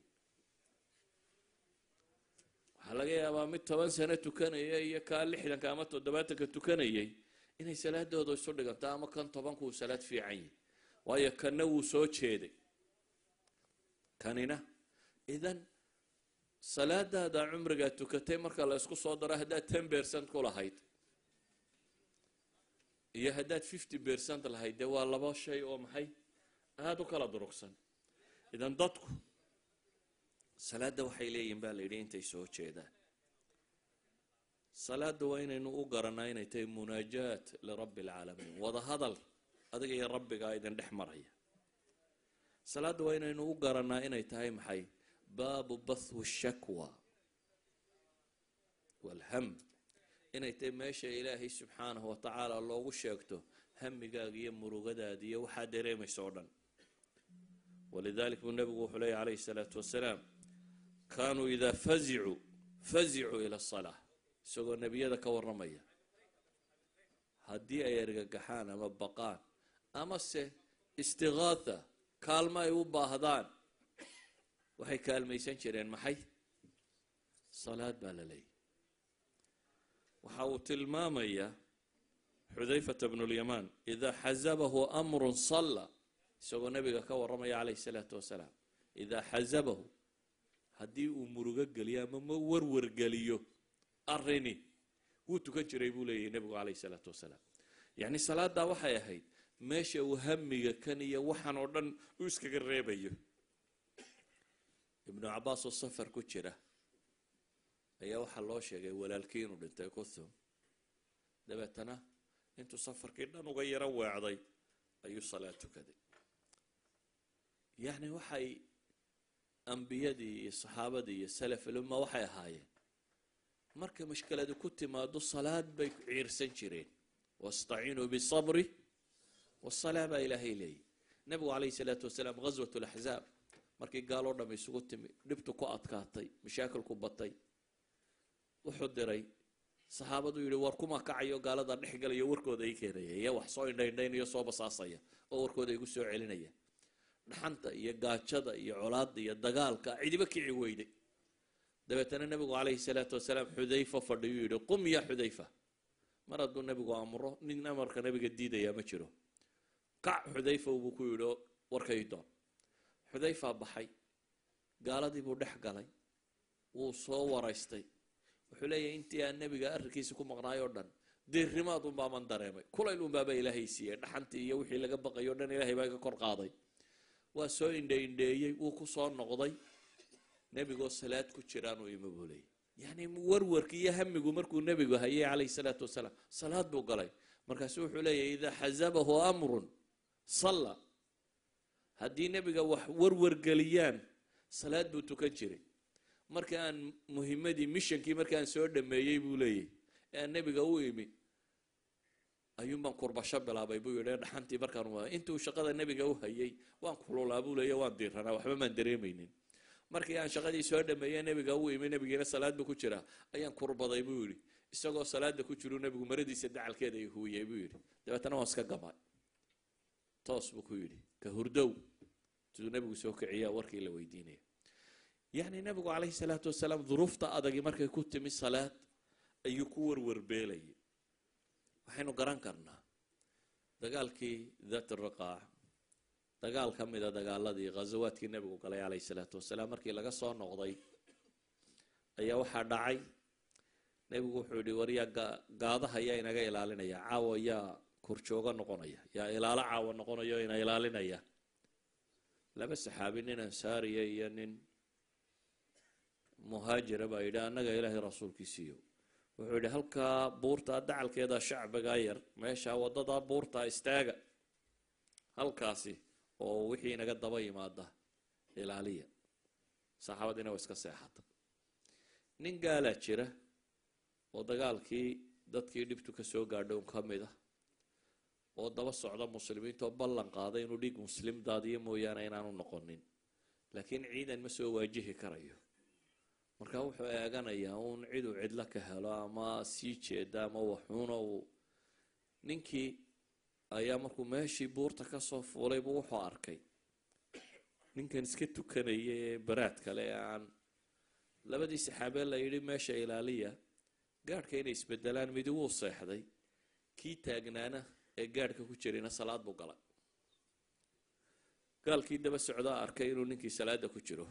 waxa laga yaabaa mid 10 sano tukanaya iyo ka 60 ama 70 tukanayay inay salaadooda isu dhiganto ama kan 10 ku salaad fiican yahay waayo kana uu soo jeeday kanina idan salaadaada umriga tukatay marka la isku soo daro hadaa 10% ku lahayd iyo hadaad 50% lahayd waa laba shay oo maxay aad u kala durugsan idan dadku salaada waxay leeyihiin baa la yidhi intay soo jeedaan salaada waa inaynu u garanaa inay tahay munaajaat lirabbil caalamiin wada hadal adiga iyo rabbiga idin dhex maraya salaada waa inaynu u garanaa inay tahay maxay baabu bathwu shakwa walham inay tahay meesha ilaahay subxaanahu wa tacaala loogu sheegto hamigaaga iyo murugadaada iyo waxaa dareemaysa oo dhan walidalik buu nabigu wuxuu leeyahay calayhi salaatu wasalaam kaanuu idaa fazicuu ila asalaa isagoo nebiyada ka warramaya haddii ay argagaxaan ama baqaan ama se istigaatha kaalmo ay u baahdaan waxay kaalmaysan jireen maxay salaad baa la leeyahy waxa uu tilmaamaya xudayfata bnu lyamaan idaa xazabahu amrun salla isagoo nabiga ka warramaya calayhi salaatu wasalaam idaa xazabahu haddii uu murugo geliyo ama warwargeliyo arrini wuu tukan jiray buu leeyahay nabigu calayhi salaatu wasalaam yacni salaadaa waxay ahayd meesha uu hamiga kan iyo waxaan oo dhan uu iskaga reebayo ibnu cabaas oo safar ku jira ayaa waxaa loo sheegay walaalkii inuu dhintay kuthum dabeetana intuu safarkii dhan uga yaro weecday ayuu salaad tukaday yacni waxay ambiyadii iyo saxaabadii iyo salafulumma waxay ahaayeen marka mushkiladu ku timaado salaad bay ciirsan jireen wastaciinuu bisabri wasalaa baa ilaahay leeyahy nabigu calayhi salaatu wasalaam ghaswat laxzaab markii gaaloo dham isugu timi dhibtu ku adkaatay mashaakilku batay wuxuu diray saxaabadu yidhi war kuma kacayo gaalada dhex galayo warkooda ay keenaya iyo wax soo indhaindhaynayo soo basaasaya oo warkooda igu soo celinaya dhaxanta iyo gaajada iyo colaada iyo dagaalka cidiba kici weyday dabeetana nabigu calayhi salaatu wasalaam xudayfa fadhiyuu yidhi qum ya xudayfa mar hadduu nabigu amro nin amarka nabiga diidayaa ma jiro kac xudayfa buu ku yidhi warkay doon xudayfa baxay gaaladii buu dhex galay wuu soo waraystay wuxuu leeyahay intii aan nabiga arrinkiisa ku maqnaayoo dhan diirrimaad unbaa man dareemay kulayl unbaaba ilaahay siiyey dhaxantii iyo wixii laga baqayoo dhan ilaahay baa ka kor qaaday waa soo indhaindheeyey wuu ku soo noqday nebigoo salaad ku jiraanuu ima buu leeyay yacni warwarkii iyo hamigu markuu nebigu hayay calayhi salaatu wasalaam salaad buu galay markaasu wuxuu leeyahay idaa xazabahu amrun salla haddii nebiga wax warwargeliyaan salaad buu tukan jiray marka aan muhimadii missionkii markaan soo dhameeyay buu leeyahay ee nebiga u imi ayuunbaan kurbasho bilaabay buu yidhi dhaxantii markaan intuu shaqada nebiga u hayay waan kululaa buu leeyahay waan diiranaa waxba maan dareemaynin markii aan shaqadii soo dhameeyay nebiga u imi nebigiina salaad buu ku jiraa ayaan kurbaday buu yidhi isagoo salaada ku jiru nebigu maradiisa dacalkeeda ay huwiyey buu yidhi dabeetana waan iska gamay toos buu ku yidhi ka hurdow siduu nebigu soo kiciyaa warkii la weydiinaya yacni nebigu calayhi salaatu wasalaam duruufta adagi markay ku timi salaad ayuu ku warwarbeelayay waxaynu garan karnaa dagaalkii daat riqaac dagaal ka mida dagaaladii ghazawaadkii nebigu galay calayhi salaatu wasalaam markii laga soo noqday ayaa waxaa dhacay nebigu wuxuu yidhi war yaa gaadaha yaa inaga ilaalinaya caawa yaa korjooga noqonaya yaa ilaalo caawa noqonayo ina ilaalinaya laba saxaabi nin ansaariya iyo nin muhaajira baa yidhi annaga ilaahay rasuulkiisiiyo wuxuu yidhi halkaa buurtaa dacalkeeda shacbigaa yar meesha waddadaa buurtaa istaaga halkaasi oo wixii inaga daba yimaada ilaaliya saxaabadiina waa iska seexata nin gaalaa jira oo dagaalkii dadkii dhibtu ka soo gaadhay un ka mid ah oo daba socda muslimiinta oo ballan qaaday inuu dhiig muslim daadiyo mooyaane inaanu noqonin laakiin ciidan ma soo waajihi karayo markaa wuxuu eeganayaa uun ciduu cidlo ka helo ama sii jeeda ama waxuuna uu ninkii ayaa markuu meeshii buurta ka soo fuulay buu wuxuu arkay ninkan iska tukanaya ee baraad kale aan labadii saxaabee la yidhi meesha ilaaliya gaadhka inay isbedelaan midi wuu seexday kii taagnaana ee gaadhka ku jirayna salaad buu galay gaalkii daba socdaa arkay inuu ninkii salaada ku jiro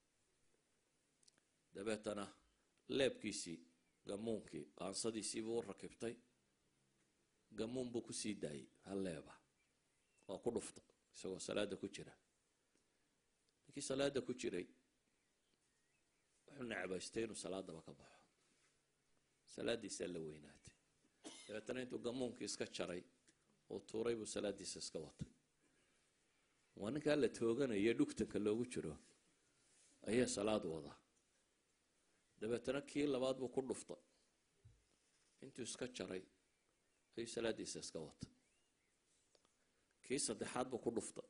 dabeetana leebkiisii gamuunkii qaansadiisii buu u rakibtay gamuun buu ku sii daayay hal leeba oo ku dhufta isagoo salaada ku jira ninkii salaada ku jiray wuxuu necbaystay inuu salaadaba ka baxo salaadiisaa la weynaatay dabeetana intuu gamuunkii iska jaray oo tuuray buu salaadiisa iska watay waa ninkaa la tooganaya dhugtanka loogu jiro ayaa salaad wada dabeetana kii labaad buu ku dhuftay intuu iska jaray ayuu salaadiisa iska watay kii saddexaad buu ku dhuftay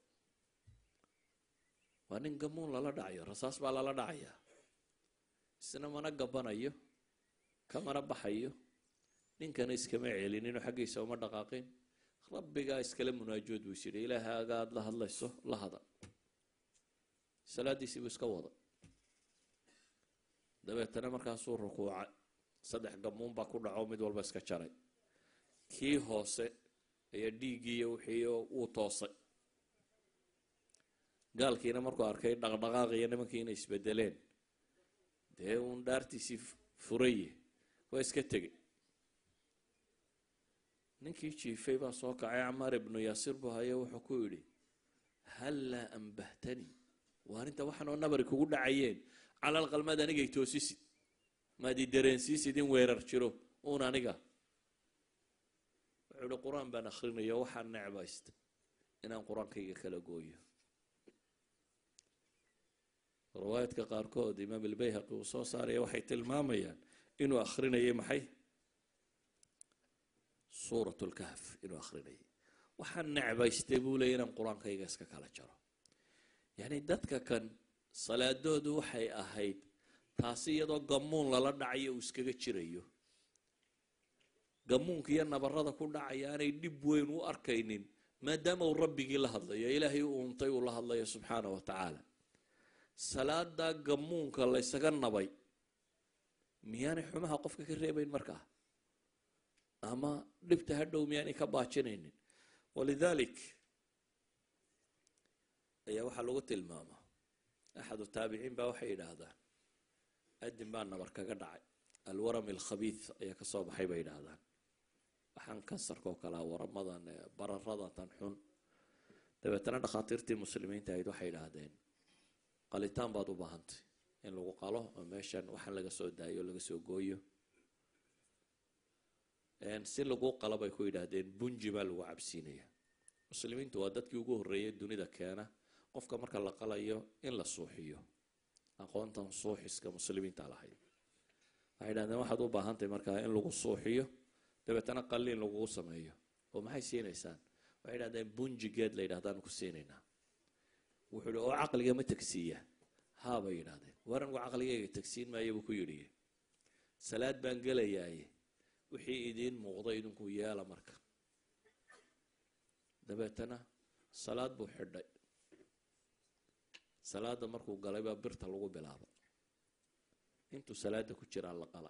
waa nin gamuun lala dhacayo rasaas baa lala dhacayaa isna mana gabanayo kamana baxayo ninkana iskama celinin oo xaggiisa uma dhaqaaqin rabbigaa iskala munaajood buu yidhi ilaahaaga aada la hadlayso la hada salaadiisii buu iska wada dabeetana markaasuu rukuucay 3 gamuun baa ku dhaco mid walba iska jaray kii hoose ayaa dhiigiiyo wixii uu toosay gaalkiina markuu arkay dhaqdhaqaaqiyo nimankii inay isbedeleen dee uun dhaartiisii furaye waa iska tegey ninkii jiifay baa soo kacay Camaar ibnu Yaasir buu haye wuxuu ku yidhi hallaa ambahtani waa arrinta waxaanoo nabari kugu dhacayeen cala alqalmaad anigay toosisid maad i dareensiisid in weerar jiro uun aniga wuxuu yidhi qur-aan baan akhrinayo waxaan necbaysta inaan qur-aankayga kala gooyo riwaayadka qaarkood imaam albayhaqi uu soo saaraya waxay tilmaamayaan inuu akhrinayay maxay suurat lkahf inuu akhrinayay waxaan necbaystay buu leeyay inaan qur-aankayga iska kala jaro yacni dadka kan salaadoodu waxay ahayd taasi iyadoo gamuun lala dhacayo uu iskaga jirayo gamuunka iyo nabarada ku dhacaya aanay dhib weyn u arkaynin maadaama uu rabbigii la hadlayo ilaahay u untay uu la hadlayo subxaana wa tacaala salaada gamuunka la ysaga nabay miyaanay xumaha qofka ka reebayn markaa ama dhibta hadhow miyaanay ka baajinaynin walidalik ayaa waxaa lagu tilmaamaa axadu taabiciin baa waxay yidhaahdaan adin baa nabar kaga dhacay alwarami alkhabiith ayaa kasoo baxay bay yidhaahdaan waxaan kansarka oo kalea waramadan bararadan xun dabeetana dhakhaatiirtii muslimiinta ahayd waxay yidhaahdeen qalitaan baad u baahantay in lagu qalo oo meeshan waxaan laga soo daayo laga soo gooyo si lagu qalo bay ku yidhaahdeen bunji baa lagu cabsiinaya muslimiintu waa dadkii ugu horreeyay dunida keena qofka marka la qalayo in la suuxiyo aqoontan suuxiska muslimiinta lahayd waxay yidhahdeen waxaad u baahantahay markaa in lagu suuxiyo dabeetana qalliin lagugu sameeyo oo maxay siinaysaan waxay yidhahdeen bunji geed la yidhahdaan ku siinaynaa wuxuu yidhi oo caqliga ma tagsiiya haa bay yidhahdeen warangu caqligayga tagsiin maayo buu ku yidhi salaad baan gelayaaye wixii idiin muuqda idinku yeela marka dabeetana salaad buu xidhay salaada markuu galay baa birta lagu bilaabay intuu salaada ku jiraa la qalay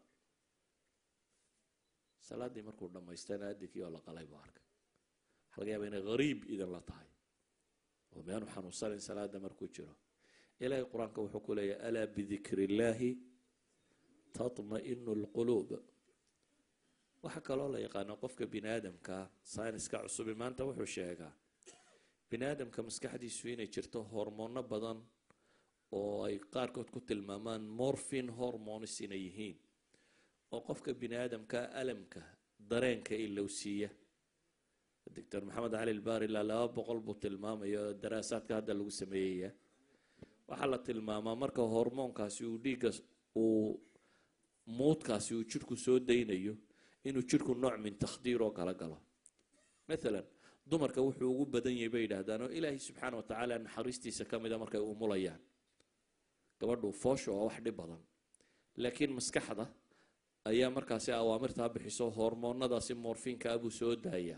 salaadii markuu dhammaystayna adinkii oo la qalay buu arkay waxa laga yaabaa inay gariib idin la tahay oo miyaanu xanuunsanayn salaada markuu jiro ilaahay qur-aanka wuxuu ku leeyahay alaa bidikri illaahi tatma'inu lquluub waxa kaloo la yaqaano qofka bini aadamka sayniska cusubi maanta wuxuu sheegaa bini aadamka maskaxdiisu inay jirto hormoono badan oo ay qaarkood ku tilmaamaan morphin hormones inay yihiin oo qofka bini aadamka alamka dareenka ilowsiiya doctor maxamed cali albaari ilaa 200 buu tilmaamayo daraasaadka hadda lagu sameeyaya waxaa la tilmaamaa marka hormoonkaasi uu dhiigga uu muudkaasi uu jirku soo daynayo inuu jirku nooc min takhdiir oo kala galo maalan dumarka wuxuu ugu badan yahay bay yidhaahdaan oo ilaahay subxaana wa tacaala naxariistiisa ka mida markay umulayaan gabadhu foosho waa wax dhib badan laakiin maskaxda ayaa markaasi awaamirtaa bixiso hormoonadaasi morfiinka abuu soo daaya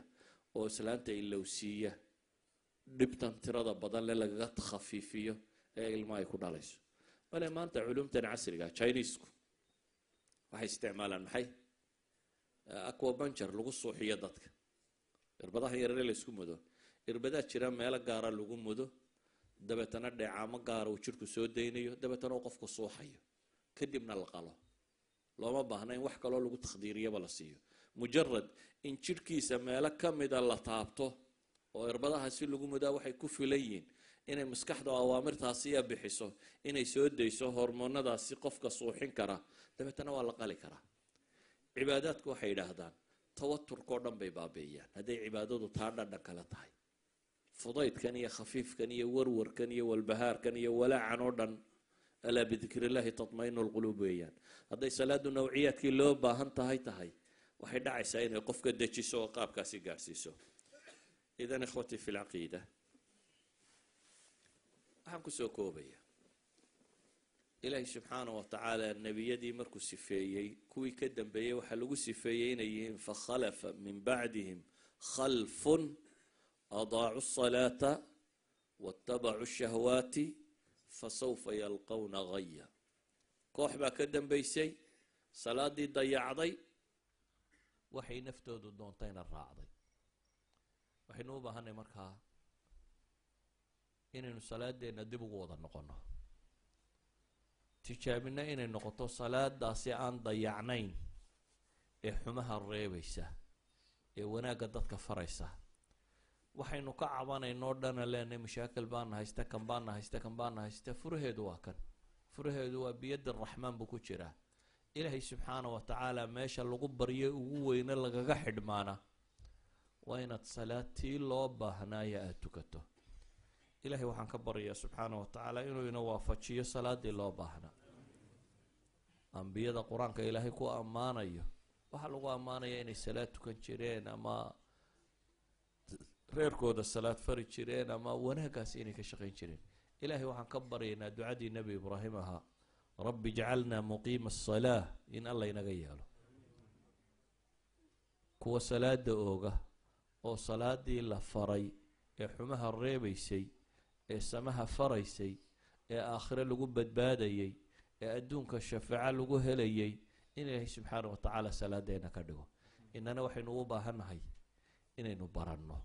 oo islaanta ilowsiiya dhibtan tirada badan le lagaga takhafiifiyo ee ilmo ay ku dhalayso bale maanta culumtan casriga Chinese-ku waxay isticmaalaan maxay aquapuncture lagu suuxiyo dadka irbadaha yaryar la isku mudo irbadaha jira meel gaar ah lagu mudo dabeetana dheecaamo gaar ah uu jirku soo deynayo dabeetana qofku suuxayo kadibna la qalo looma baahna in wax kale oo lagu takhdiiriyaba la siiyo mujarrad in jirkiisa meel ka mid ah la taabto oo irbadaha si lagu mudaa waxay ku filayeen inay maskaxda awaamirtaasi ay bixiso inay soo deyso hormoonadaasi qofka suuxin kara dabeetana waa la qali karaa cibaadaadku waxay yiraahdaan tawaturka oo dhan bay baabeeyaan haday cibaadadu taa dhadhan kala tahay fudaydkan iyo khafiifkan iyo warwarkan iyo walbahaarkan iyo walaacan oo dhan ala bidikrillahi tatmainu alqulub weeyaan haday salaadu nawciyaadkii loo baahan tahay waxay dhacaysaa inay qofka dejiso oo qaabkaasi gaarsiiso idan ikhwati fi alaqeeda waxaan ku soo koobaya ilaahi subxaanahu wa tacaala nabiyadii markuu sifeeyey kuwii ka dambeeyey waxaa lagu sifeeyey inay yihiin fakhalafa min bacdihim khalfun adaacu الصalaata waاtabacu الshahwaati fasawfa yalqawna gaya koox baa ka dambaysay salaadii dayacday waxay naftoodu doontayna raacday waxaynu u baahanay markaa inaynu salaadeena dib ugu wada noqono tijaabina inay noqoto salaadaasi aan dayacnayn ee xumaha reebaysa ee wanaaga dadka faraysa waxaynu ka cabanayno dhana leenay mashaakil baan haysta furaheedu waa kan furaheedu waa biyada raxmaan buu ku jiraa ilaahay subxaanahu wa tacaala meesha lagu baryo ugu weyna lagaga xidhmaana waa inaad salaatii loo baahnaayo aad tukato ilaahay waxaan ka baryaa subxaanahu wa tacaala inuu ina waafajiyo salaadii loo baahnaa ambiyada qur-aanka ilaahay ku ammaanayo waxaa lagu ammaanaya inay salaad tukan jireen ama reerkooda salaad fari jireen ama wanaagaas inay ka shaqayn jireen ilaahay waxaan ka baryaynaa ducadii nebi ibraahim ahaa rabbi jacalnaa muqiima asalaah in alla inaga yeelo kuwa salaada ooga oo salaadii la faray ee xumaha reebaysay ee samaha faraysay ee aakhire lagu badbaadayay ee adduunka shafaaca lagu helayay in ilaahay subxaanahu wa tacaala salaadeena ka dhigo inana waxaynu u baahannahay inaynu baranno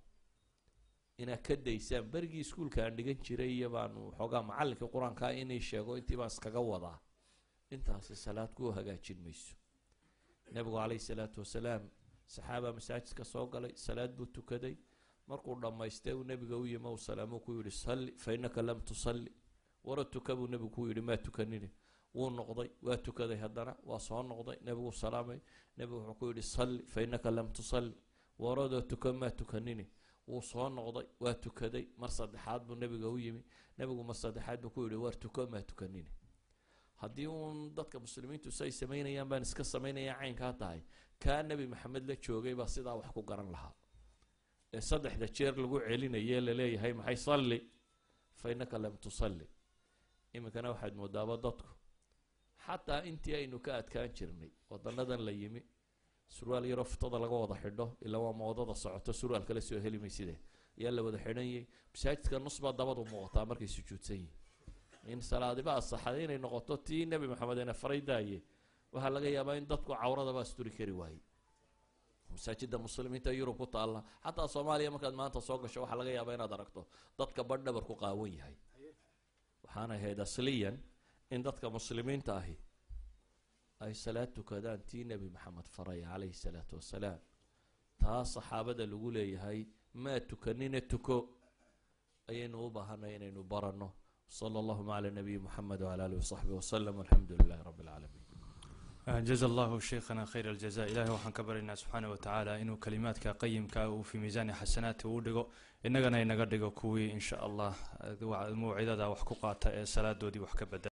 inaa ka daysaan berigii iskuulka aan dhigan jiray iyo baanu xoogaa macallinka qur-aanka inay sheego intii baan iskaga wadaa intaasi salaad ku hagaajin mayso nabigu calayhi salaatu wasalaam saxaaba masaajidka soo galay salaad buu tukaday markuu dhammaystay uu nabiga u yimi uu salaamo ku yidhi salli fa innaka lam tusalli wara tuka buu nabigu ku yidhi maa tukanine wuu noqday waa tukaday haddana waa soo noqday nabigu salaamay nabigu wuxuu ku yidhi salli fa innaka lam tusalli waradoo tuka maa tukanine wuu soo noqday waa tukaday mar saddexaad buu nabiga u yimi nabigu mar saddexaad buu ku yidhi war tuka maa tukanine haddii uun dadka muslimiintu say samaynayaan baan iska samaynayaa caynkaa tahay kaa nebi maxamed la joogay baa sidaa wax ku garan lahaa ee saddexda jeer lagu celinaye laleeyahay maxay salli fa innaka lam tusalli iminkana waxaad moodaaba dadku xataa intii aynu ka adkaan jirnay wadanadan la yimi surwaal yaroo fitada laga wada xidho ilaa waa moodada socoto surwaal kala soo heli mayside ayaa la wada xidhanyay masaajidka nus baa dabadu muuqataa markay sujuudsan yihiin in salaadiba asaxaday inay noqoto tii nebi maxamed ina faray daaye waxaa laga yaabaa in dadku cawradaba asturi kari waayey masaajida muslimiinta yurub ku taalla xataa soomaaliya markaad maanta soo gasho waxaa laga yaabaa inaad aragto dadka badh dhabar ku qaawan yahay waxaana ahayd asliyan in dadka muslimiinta ahi ay salaad tukadaan tii nebi maxamed faray calayhi salaatu wasalaam taa saxaabada lagu leeyahay maa tukanina tuko ayaynu u baahanay inaynu baranno صلى الله على نبي محمد وعلى آله وصحبه وسلم والحمد لله رب العالمين. جزا الله شيخنا خير الجزاء. إلهي وحن كبرنا سبحانه وتعالى إنه كلماتك قيمك وفي ميزان حسناته ودقو إننا كوي إن شاء الله موعدة وحقوقات صلاة دودي وحكبدا